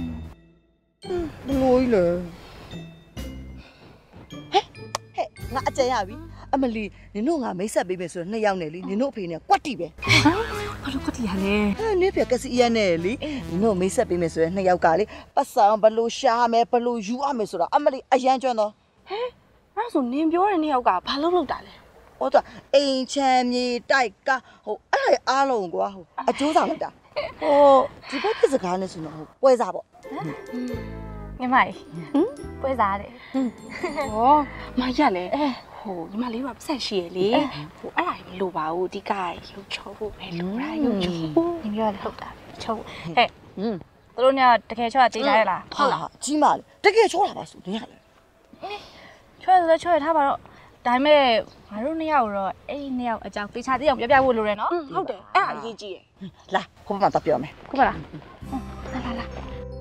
လူကြီးလေဟဲ့ဟဲ့ငါအကြံရပြီအမလီနင်တို့ငါမိတ်ဆက်ပေးမယ်ဆိုတော့နှစ်ယောက်နဲ့လीနင်တို့အဖေနဲ့ကွက်တီပဲ။ဘာလို့ခွက်တီရလဲဟဲ့နေပြကစီရနဲ့လीနင်တို့မိတ်ဆက်ပေးမယ်ဆိုတော့နှစ်ယောက်ကလေပတ်စံဘလို့ရှာမယ်ဘလို့ယူရမယ်ဆိုတော့အမလီအရန်ကျွမ်းတော့ဟဲအဲ့ဆိုနင်ပြောတဲ့နှစ်ယောက်ကဘာလုပ်လုပ်တာလဲဟိုတော့အိမ်ချမ်းမြေတိုက်ကဟိုအဲ့ဒါအားလုံးကွာဟိုအကျိုးဆောင်လိုက်တာဟိုဒီဘက်ပြစကားနဲ့ဆိုတော့ဟိုပွဲစားပေါ့။ညီမကြီးဟမ်ပွဲစားတယ်ဟောမရလဲဟိုညီမလေးကပတ်စံရှိရလေဟိုအဲ့ဒါမလိုပါဘူးအဓိကရုပ်ချောဖို့ပဲလိုတာရုပ်ချော။ညီပြောတယ်ဟုတ်တာချုပ်ဟဲ့ဟင်းသူတို့ညတကယ်ချောတာတေးလာရလားဟုတ်လားကြီးမလေးတကယ်ချောတာပါဆိုနေရလေချောရလဲချောရထားပါတော့ဒါပေမဲ့ငါတို့နှစ်ယောက်တော့အဲ့ဒီနှစ်ယောက်အကြောင်းတေချာသိအောင်ပြောပြဖို့လိုတယ်နော်ဟုတ်တယ်အဲ့ဒါအရေးကြီးရယ်လာဟိုဘက်မှာတော့ပြောမယ်ဟုတ်ပါလားလာလာလာ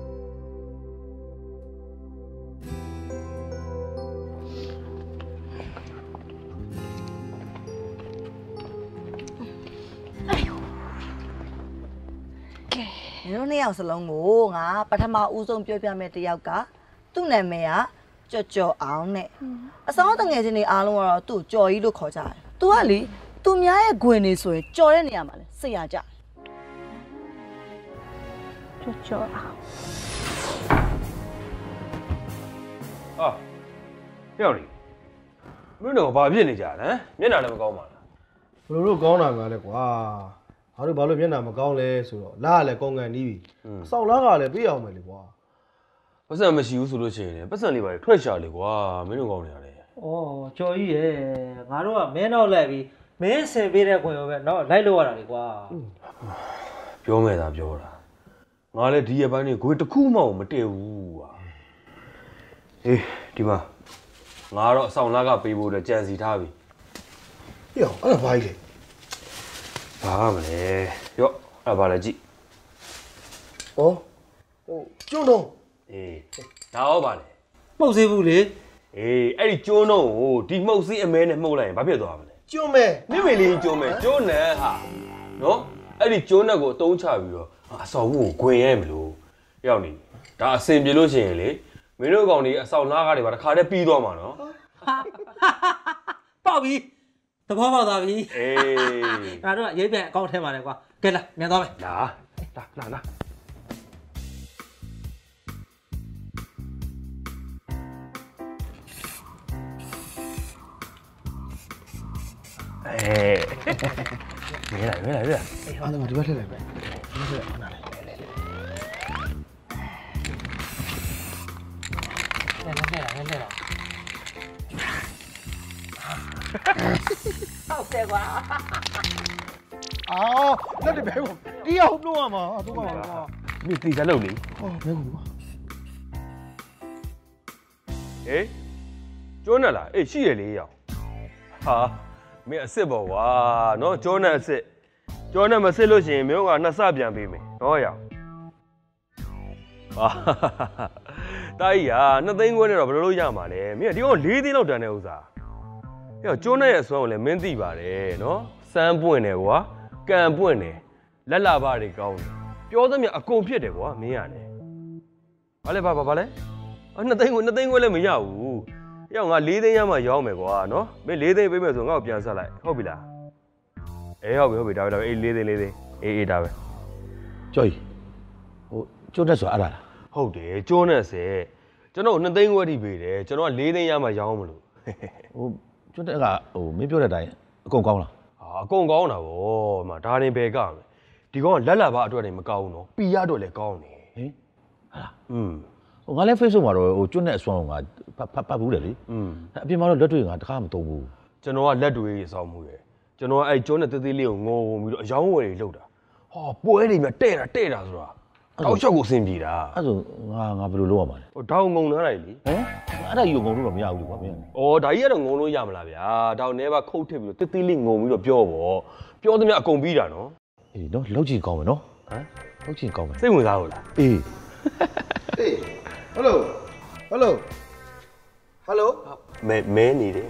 နင်တို့နှစ်ယောက်စလုံးကိုငါပထမဦးဆုံးပြောပြမယ်တယောက်ကသူ့နာမည်ကကြော်ကြော်အောင်နဲ့အစောတငယ်ချင်းတွေအားလုံးကတော့သူ့ကြော်ကြီးလို့ခေါ်ကြတယ်။ तू ကလေသူများရဲ့ဂွင်နေဆိုရင်ကြော်တဲ့နေရာမှာလဲစိတ်ရကြ။ဟ就就啊。 啊，ပြောင်းနေမင်းတို့ဘာဖြစ်နေကြလဲမျက်နှာလည်းမကောင်းပါလားဘယ်လိုလုပ်ကောင်းတာကလည်းကွာငါတို့ဘာလို့မျက်နှာမကောင်းလဲဆိုတော့လာကလည်းကောင်းကန်နီးပြီအဆောင်လားကလည်းပြေးအောင်မယ်လေကွာပတ်စံမရှိဘူးဆိုလို့ရှိရင်ပတ်စံလေးပါထွက်ရှာလေကွာမင်းတို့ကောင်းနေရတယ်ဩကျော်ကြီးရဲ့ငါတို့ကမင်းနောက်လိုက်ပြီးမင်းဆင်ပေးတဲ့ခွင့်ရောပဲနော်လိုက်လို့ရတာလေကွာပြောမယ်သာပြောတာငါလည်းဒီရပိုင်းနေခွေတစ်ခုမှမတည့်ဘူးကွာအေးဒီမှာငါတော့အဆောင်လားကပေးဖို့အတွက်ကြံစီထားပြီဟေ့အဲ့ဒါဘာကြီးလဲဘာမလဲရော့အဲ့ဘာလဲကြည့်ဩဟိုကျွန်းတော့အေးဒါရောပါလေမှုတ်စေးဘူးလေအေးအဲ့ဒီကျွန်းတော့ကိုဒီမှုတ်စေးအမဲနဲ့မှုတ်လိုက်ရင်ဘာဖြစ်သွားမလဲကျွန်းမဲနိမေလေးကျွန်းမဲကျွန်းနဲ့ဟာနော်အဲ့ဒီကျွန်းနဲ့ကိုအတုံးချပြီးတော့အဆောင်ကိုဂွင်ရဲမလို့ရောက်နေဒါအစင်ပြေလို့ရှိရင်လေမင်းတို့ကောင်တွေအဆောင်လားကားတွေပါတစ်ခါတည်းပြီးသွားမှာနော်ပေါက်ပြီသဘောပေါက်သွားပြီအေးငါတို့ကရေးပြန်အကောင့်ထဲမှာလေကွာကဲလာမြန်သွားမယ်လာလာလာလာအေးမင်းလာမင်းလာမင်းလာအေးအားလုံးဒီဘက်ထည့်လိုက်ပဲဒီဘက်ထည့်လိုက်ခဏလေးလေလေလေလဲလဲလဲလဲဟုတ်တယ်ကွာအော်လက်တပဲကိုတီးအောင်လို့ရမှာတော့ပါကွာမင်းတီးကြလို့လေဟောဘယ်ကူကွာဟေးကျွန်းနဲ့လားအေးရှိရလေရောဟာမင်းအစ်စ်ပေါ့ကွာနော်ကျွန်းနဲ့အစ်စ်ကျွန်းနဲ့မစစ်လို့ရှိရင်မင်းကနှစ်ဆပြန်ပေးမယ်နော်ရောဟာတာကြီးဟာနှစ်သိန်းခွဲနဲ့တော့ဘယ်လိုလုပ်ရမှာလဲမင်းကဒီကောင်လေးသိန်းလောက်တန်တဲ့ဥစ္စာဟဲ့ကျွန်းနဲ့ရဲ့အစွမ်းကိုလည်းမင်းသိပါတယ်နော်စမ်းပွင့်တယ်ကွာကံပွင့်တယ်လက်လာပါတွေကောင်းတယ်ပြောသမျှအကုန်ဖြစ်တယ်ကွာမင်းရတယ်ဘာလဲဘာဘာဘာလဲအနှစ်သိန်းကိုနှစ်သိန်းခွဲလည်းမရဘူးရောက်ငါလေးသိန်းရမှရောင်းမယ်ကွာနော်မင်းလေးသိန်းပေးမယ်ဆိုငါ့ကိုပြန်ဆက်လိုက်ဟုတ်ပြီလားအေးဟုတ်ပြီဟုတ်ပြီဒါပဲဒါပဲအေးလေးသိန်းလေးသိန်းအေးအေးဒါပဲကျော်ကြီးဟိုကျွန်းနဲ့ဆိုအဲ့ဒါလားဟုတ်တယ်ကျွန်းနဲ့စေကျွန်တော်နှစ်သိန်းခွဲထိပေးတယ်ကျွန်တော်ကလေးသိန်းရမှရောင်းမလို့ဟိုကျွန်းတဲ့ကဟိုမင်းပြောတဲ့အတိုင်းအကုန်ကောင်းလားဟာအကုန်ကောင်းတာဗောဒီမှာဒါရင်ဘယ်ကမယ်ဒီကောင်ကလက်လာပါအတွက်နေမကောင်းဘူးနော်ပီရအတွက်လည်းကောင်းတယ်ဟင်ဟာလားอืมဟိုငါလည်း Facebook မှာတော့ဟိုကျွန်းနဲ့အစွမ်းကဖတ်ဖတ်ဘူးတယ်လေอืมအပြင်မှာတော့လက်တွေငါတခါမတုံးဘူးကျွန်တော်ကလက်တွေစောင်းမှုရယ်ကျွန်တော်ကအဲ့ကျွန်းနဲ့တေးသေးလေးကိုငုံပြီးတော့အယောင်းဝယ်တွေလုပ်တာဟောပွဲတွေမြတဲ့တာတဲ့တာဆိုတာတောက်လျှောက်ကိုအဆင်ပြေတာအဲ့ဆိုငါငါဘယ်လိုလုပ်ရမှာလဲဟိုတောင်ငုံထားလိုက်လေဟမ်အဲ့ဒါကြီးကိုငုံလို့တော့မရဘူးကွာမင်းဩဒါကြီးကတော့ငုံလို့ရမလားဗျာတောင်ထဲပါခုတ်ထစ်ပြီးတော့တေးသေးလေးငုံပြီးတော့ပြောပေါ့ပြောသမျှအကုန်ပြီးတာနော်အေးနော်လောက်ချင်ကောင်းမယ်နော်ဟမ်လောက်ချင်ကောင်းမယ်စိတ်ဝင်စားလို့လားအေးအေးဟယ်လိုဟယ်လိုဟယ်လိုမဲမဲနေတယ်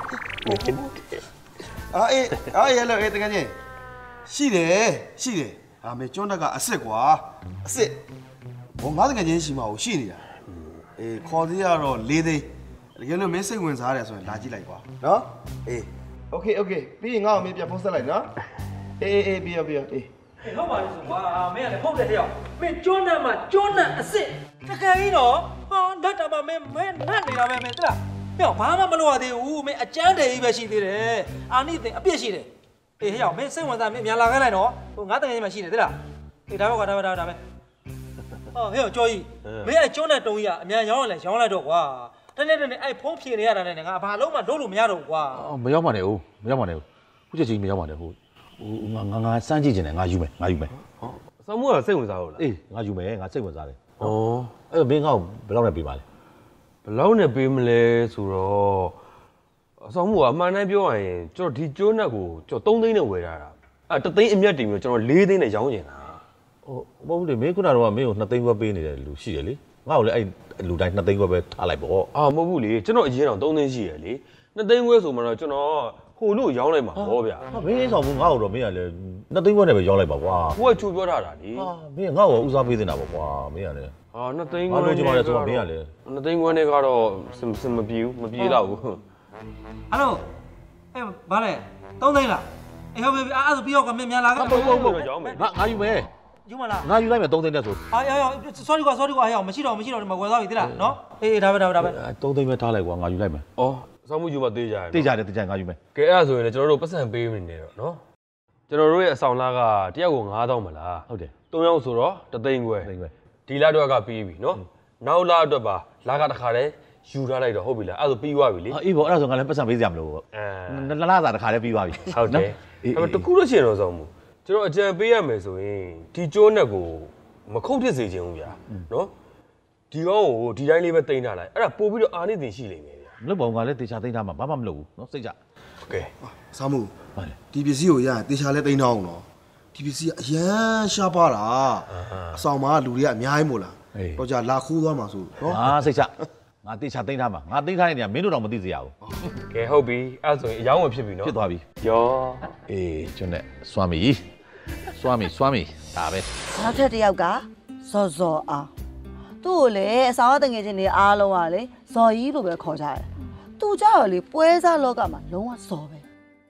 အာအေးအာရလို့အေးတကယ်ကြီးရှိတယ်ရှိတယ်ဟာမေကျွန်းတက်ကအစ်စ်ကွာအစ်စ်ဘောငါတကယ်ချင်းရှိမှာကိုရှိနေတာအေးခေါ်သေးရတော့လေးသိန်းတကယ်လို့မင်းစိတ်ဝင်စားတယ်ဆိုရင်လာကြည့်လိုက်ကွာနော်အေးโอเคโอเคပြီးရင်ငါ့ကိုမင်းပြန်ဖုန်းဆက်လိုက်နော်အေးအေးပြီးရောပြီးရောအေးဟုတ်ပါလိမ့်ဆိုကွာမင်းကလည်းဖုတ်တယ်တယောက်မင်းကျွန်းနဲ့မှကျွန်းနဲ့အစ်စ်တကယ်ကြီးနော်ဟာလက်တာမှမင်းမင်းနတ်နေတာပဲမင်းတလားမင်းဘာမှမလုပ်ရသေးဘူးမင်းအကျန်းတယ်ကြီးပဲရှိသေးတယ်အာနိသင်အပြစ်ရှိတယ်အေးဟဲ့ရောက်မင်းစိတ်ဝင်စားမင်းမြန်လာခဲ့လိုက်နော်ဟိုငါတကယ်ကြီးမှရှိတယ်တလားအေးဒါပဲကွာဒါပဲဒါပဲဒါပဲဟောဟဲ့ရောက်ကြောကြီးမင်းအဲ့ကျွန်းနဲ့တုံးကြီးကအမြန်ရောင်းရလဲရောင်းလိုက်တော့ကွာတနေ့တနေ့အဲ့ဖုန်းဖြေနေရတာနဲ့ငါဘာလုံးမှလုပ်လို့မရတော့ဘူးကွာမရောက်ပါနဲ့ဦးမရောက်ပါနဲ့ဦးခုချက်ချင်းမရောက်ပါနဲ့ဟိုဟိုငါငါငါစမ်းကြည့်ချင်တယ်ငါယူမယ်ငါယူမယ်ဟောစမ်းမိုးကစိတ်ဝင်စားလို့လားအေးငါယူမယ်ငါစိတ်ဝင်စားတယ်ဩအဲ့တော့မင်းငါ့ကိုဘယ်လောက်နဲ့ပေးပါလဲဘယ်လောက်နဲ့ပေးမလဲဆိုတော့အဆောင်မိုးကအမှန်တမ်းပြောရရင်ကျွန်တော်ဒီကျိုးနက်ကိုကျွန်တော်သုံးသိန်းနဲ့ဝယ်ထားတာအဲ့တသိန်းအမြတ်တင်ပြီးကျွန်တော်လေးသိန်းနဲ့ရောင်းကျင်တာဟိုမဟုတ်ဘူးလေမင်းခုနကတော့မင်းကိုနှစ်သိန်းခွဲပေးနေတယ်လူရှိရလေငါ့ကိုလည်းအဲ့လူတိုင်းနှစ်သိန်းခွဲပဲထားလိုက်ပေါ့အာမဟုတ်ဘူးလေကျွန်တော်အရင်တော့သုံးသိန်းရှိရလေနှစ်သိန်းခွဲဆိုမှတော့ကျွန်တော်ဟိုလို့ရောင်းလိုက်မှာဟောဗျာဟာမင်းဆောင်ဘူးငါ့ကိုတော့မင်းကလည်းနှစ်သိန်းခွဲနဲ့ပဲရောင်းလိုက်ပါကွာဟိုကချိုးပြောထားတာလေဟာမင်းငါ့ကိုဦးစားပေးနေတာပေါ့ကွာမင်းကလည်းဟာနှစ်သိန်းခွဲနဲ့ဆိုတော့မင်းကလည်းနှစ်သိန်းခွဲနဲ့ကတော့စင်မပြေဘူးမပြေတော့ဘူးဟယ်လိုအေးဘာလဲသုံးသိန်းလားအေးဟုတ်ပြီအဲ့ဒါဆိုပြီးတော့ကမင်းမြန်လာခဲ့ဟုတ်ဟုတ်ဟုတ်ငါငါယူမယ်ယူမလားငါယူလိုက်မယ်သုံးသိန်းနဲ့ဆိုအာရောရော sorry ကွာ sorry ကွာဟဲ့မရှိတော့မရှိတော့ဒီမှာဝယ်သွားပြီသိလားနော်အေးဒါပဲဒါပဲဒါပဲသုံးသိန်းပဲထားလိုက်ကွာငါယူလိုက်မယ်အော်စောင်းမှုယူမသေးကြရတေးကြတယ်တေးကြငါယူမယ်ကဲအဲ့ဒါဆိုရင်လည်းကျွန်တော်တို့ပတ်စံပေးနေနေတော့နော်ကျွန်တော်တို့ရဲ့အဆောင်လားကတယောက်ကိုငါးသောင်းမလားဟုတ်တယ်သုံးယောက်ဆိုတော့တသိန်းခွဲဒီလအတွက်ကပြီးပြီနော်နောက်လအတွက်ပါလာကတစ်ခါတည်းယူထားလိုက်တော့ဟုတ်ပြီလားအဲ့ဒါဆိုပြီးသွားပြီလေအေးပေါ့အဲ့ဒါဆိုငါလည်းပတ်စံပေးစရာမလိုဘူးပေါ့အဲနလားစာတစ်ခါတည်းပြီးသွားပြီဟုတ်တယ်အဲ့တော့တကူလို့ရှိရင်တော့စောင်းမှုကျွန်တော်အကြံပေးရမယ်ဆိုရင်ဒီကျိုးနဲ့ကိုမခုတ်ဖြစ်စေချင်ဘူးဗျာနော်ဒီကောင်းကိုဒီတိုင်းလေးပဲတင်ထားလိုက်အဲ့ဒါပို့ပြီးတော့အာနိသင်ရှိလိမ့်မယ်ဗျာမလုပ်ပါဘူးငါလည်းတေချာသိမ်းထားမှာဘာမှမလုပ်ဘူးနော်စိတ်ကြโอเคစာမှုဒီပစ္စည်းကိုရတေချာလဲသိမ်းထားအောင်နော်ဒီပစ္စည်းအရန်ရှားပါတာအဆောင်မှာလူတွေကအများကြီးမို့လားတော့ကြလာခိုးသွားမှာဆိုနော်ဟာစိတ်ချငါတေချာသိမ်းထားမှာငါသိမ်းထားတဲ့နေရာမင်းတို့တော့မသိစေရဘူးကဲဟုတ်ပြီအဲ့ဆိုရင်အယောင်းဝင်ဖြစ်ပြီနော်ဖြစ်သွားပြီရောအေးကျွန်းနဲ့စွမ်းမီစွမ်းမီစွမ်းမီဒါပဲနောက်ထပ်တစ်ယောက်ကဇော်ဇော်အောင်သူ့ကိုလေအဆောင်အတငယ်ချင်းတွေအားလုံးကလေဇော်ကြီးလို့ပဲခေါ်ကြတယ်သူကြတော့လေပွဲစားလောကမှာလုံးဝဇော်ပဲ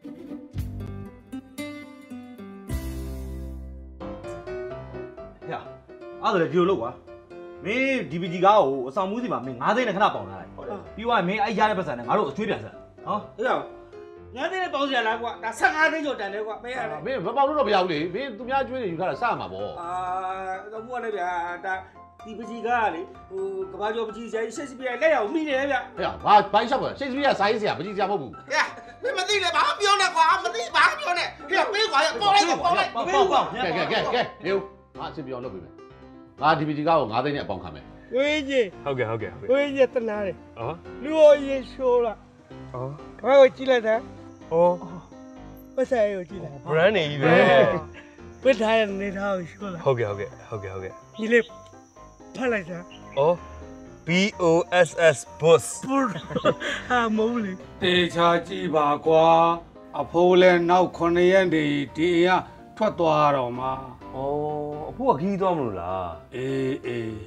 ဟဲ့အဲ့ဒါလေဒီလိုလုပ်ကွာမင်းဒီပီဂျီကားကိုအဆောင်မှုစီမှာမင်းငါးသိန်းနဲ့ခဏပေါင်လာလိုက်ပြီးသွားမင်းအဲ့ရတဲ့ပတ်စံနဲ့ငါတို့အကျွေးပြန်ဆက်ဟောအေးအောင်ငါးသိန်းနဲ့ပေါင်းစရာလားကွာဒါဆက်ငါးသိန်းကျော်တန်တယ်ကွာပေးရတယ်မင်းမပေါက်လို့တော့မရဘူးလေမင်းသူများကျွေးနေယူထားတာစမှာပေါ့အာတော့ဘုရားလည်းဗျာဒါဒီပကြီးကားလေဟိုကဘာကျော်ပကြီးဆရာကြီးရှက်စပီယာလက်ရအောင်မိနေတယ်ဗျဟဲ့ဘာဘိုင်းရှောက်ပဲရှေ့စပီယာဆိုင်းစရာမကြည့်စရာမဟုတ်ဘူးဟဲ့မင်းမသိလေဘာပြောနေကွာမသိဘာပြောနေဟဲ့ပေးကွာပေါ်လိုက်ပေါ်လိုက်ပေါက်ပေါက်ပေါက်ကဲကဲကဲကဲဟေးငါအစီပြောင်းလုပ်ပေးမယ်ငါဒီပီဂျီကားကိုငါးသိန်းနဲ့အပေါင်းခံမယ်ဝေးကြီးဟုတ်ကဲ့ဟုတ်ကဲ့ဟုတ်ကဲ့ဝေးကြီးတနာတယ်အော်လူရောရေရှိုးလားအော်ဘာကိုကြည့်လိုက်တာအော်ပတ်ဆိုင်ကိုကြည့်လိုက် brand နေကြီးပဲဝတ်ထားတဲ့နေသားကိုရှိုးလားဟုတ်ကဲ့ဟုတ်ကဲ့ဟုတ်ကဲ့ဟုတ်ကဲ့ဒီလေးဖတ်လိုက်တာအော် B O S S boss ဘူးဟာမဟုတ်လေတေချာကြည့်ပါကွာအဖိုးလဲနောက်ခုနှစ်ရက်နေဒီအိမ်ကထွက်သွားတော့မှာအော်အဖိုးကခီးသွားမလို့လားအေးအေး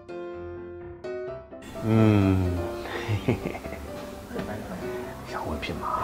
อืมရောင်းဝင်ဖြစ်မှာ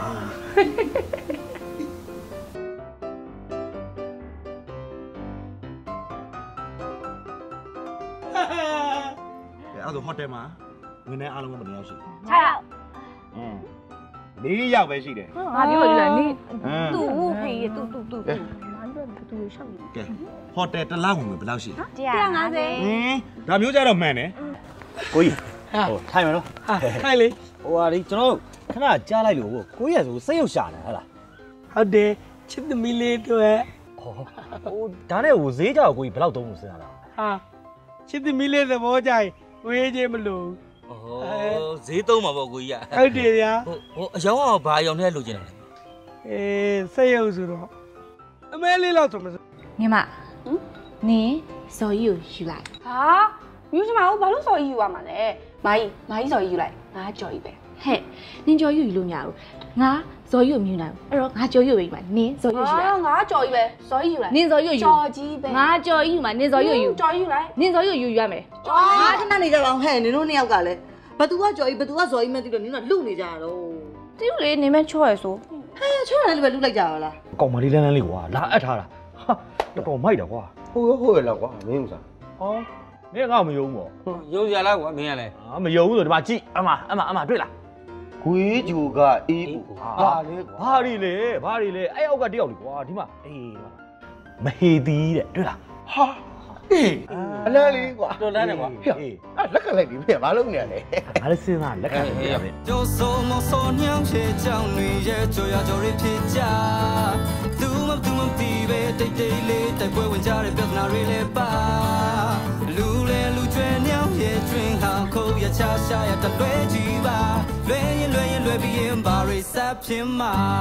အဲ့ဒါဟိုတယ်မှာငွေနဲ့အားလုံးကဘယ်နှယောက်ရှိလဲ 6ယောက်อืม၄ယောက်ပဲရှိတယ်ငါပြောလို့လားနေဟမ်သူ့ဦးဖေးတူတူတူတူငါတို့တူရှောက်နေကဲဟိုတယ်တစ်လဝင်ငွေဘယ်လောက်ရှိလဲ၁၅၀ဟင်းဒါမျိုးကြတော့မှန်တယ်ကိုကြီးဟိုထိုင်မလို့ဟာခိုင်းလေဟိုဟာဒီကျွန်တော်ခဏကြားလိုက်လို့ကိုကြီးရဆိုစိတ်ရုပ်ရှာနေဟဲ့လားဟုတ်တယ်ချစ်သမီးလေးတို့ရဲ့ဟိုဒါနဲ့ဟိုဈေးကြောက်ကိုကြီးဘယ်လောက်သုံးလို့စဉ်းစားတာဟာချစ်သမီးလေးသဘောကြိုင်ဝေးကြီးမလို့အော်ဈေးသုံးမှာပေါ့ကိုကြီးကဟုတ်တယ်ဗျာဟိုဟိုအယောင်အောင်ဘာအယောင်ထဲလိုချင်တယ်လဲအေးစိတ်ရုပ်ဆိုတော့အမဲလေးလောက်ဆိုမစညီမနင်းဇော်ကြီးကိုယူလိုက်ဟာယူချင်မှာဘာလို့စော်ကြီးယူရမှာလဲမာကြီးမာကြီးစော်ကြီးယူလိုက်ငါကြော်ကြီးပဲဟဲ့နင်းကြော်ယူယူလို့မရဘူးငါဇော်ကြီးကိုမြင်နိုင်ဘူးအဲ့တော့ငါကြော်ယူပဲယူမှာနင်းဇော်ကြီးယူလိုက်ဟာငါကြော်ကြီးပဲစော်ကြီးယူလိုက်နင်းဇော်ကြီးယူကြော်ကြီးပဲငါကြော်ကြီးယူမှာနင်းဇော်ကြီးယူကြော်ကြီးယူလိုက်နင်းဇော်ကြီးယူယူရမယ်အာခဏနေကြပါအောင်ဟဲ့နင်တို့နှစ်ယောက်ကလည်းဘသူကကြော်ကြီးဘသူကဇော်ကြီးမသိလို့နင်တို့ကလူနေကြတာတော့တိကျလေးနင်းမချော့ရဆိုဟဲ့ချောတယ်လည်းပဲလူလိုက်ကြရလားအကောင်မလေးလန်းလန်းလေးကွာလာအပ်ထားတာဟာတော်တော်မိုက်တာကွာဟုတ်ရောဟုတ်ရလားကွာမင်းဥစားဟောမင်းကမယုံဘူးယုံကြလားကွာမင်းကလည်းအာမယုံဘူးဆိုဒီမှာကြည့်အမအမအမတွေ့လားခွေးဂျူကအေးဘူးဟာလေကွာဘာရီလေဘာရီလေအဲ့အောက်ကတယောက်လေကွာဒီမှာအေးမဟေသီးတဲ့တွေ့လားဟာအေးအလဲလေးကွာတော်လန်းတယ်ကွာဟဲ့အဲ့လက်ကလိုက်ဒီဖေဘာလုပ်နေရလဲငါလည်းစဉ်းစားလက်ခံနေရမယ်就什么说娘些讲女也就要叫人撇家，都么都么地位对对嘞，在不问家里表那瑞嘞吧，路嘞路转娘也转好口也恰下也得乱几吧，乱也乱也乱比也把瑞撒偏嘛。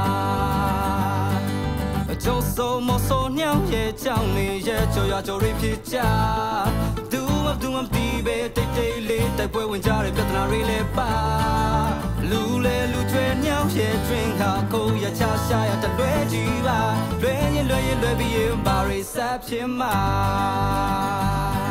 就什么说娘也讲女也就要叫人撇家。都么地位对对嘞，在不问家里表那瑞嘞吧，路嘞路转娘也转好口也恰下也得乱几吧，乱也乱也乱比也把瑞撒偏嘛。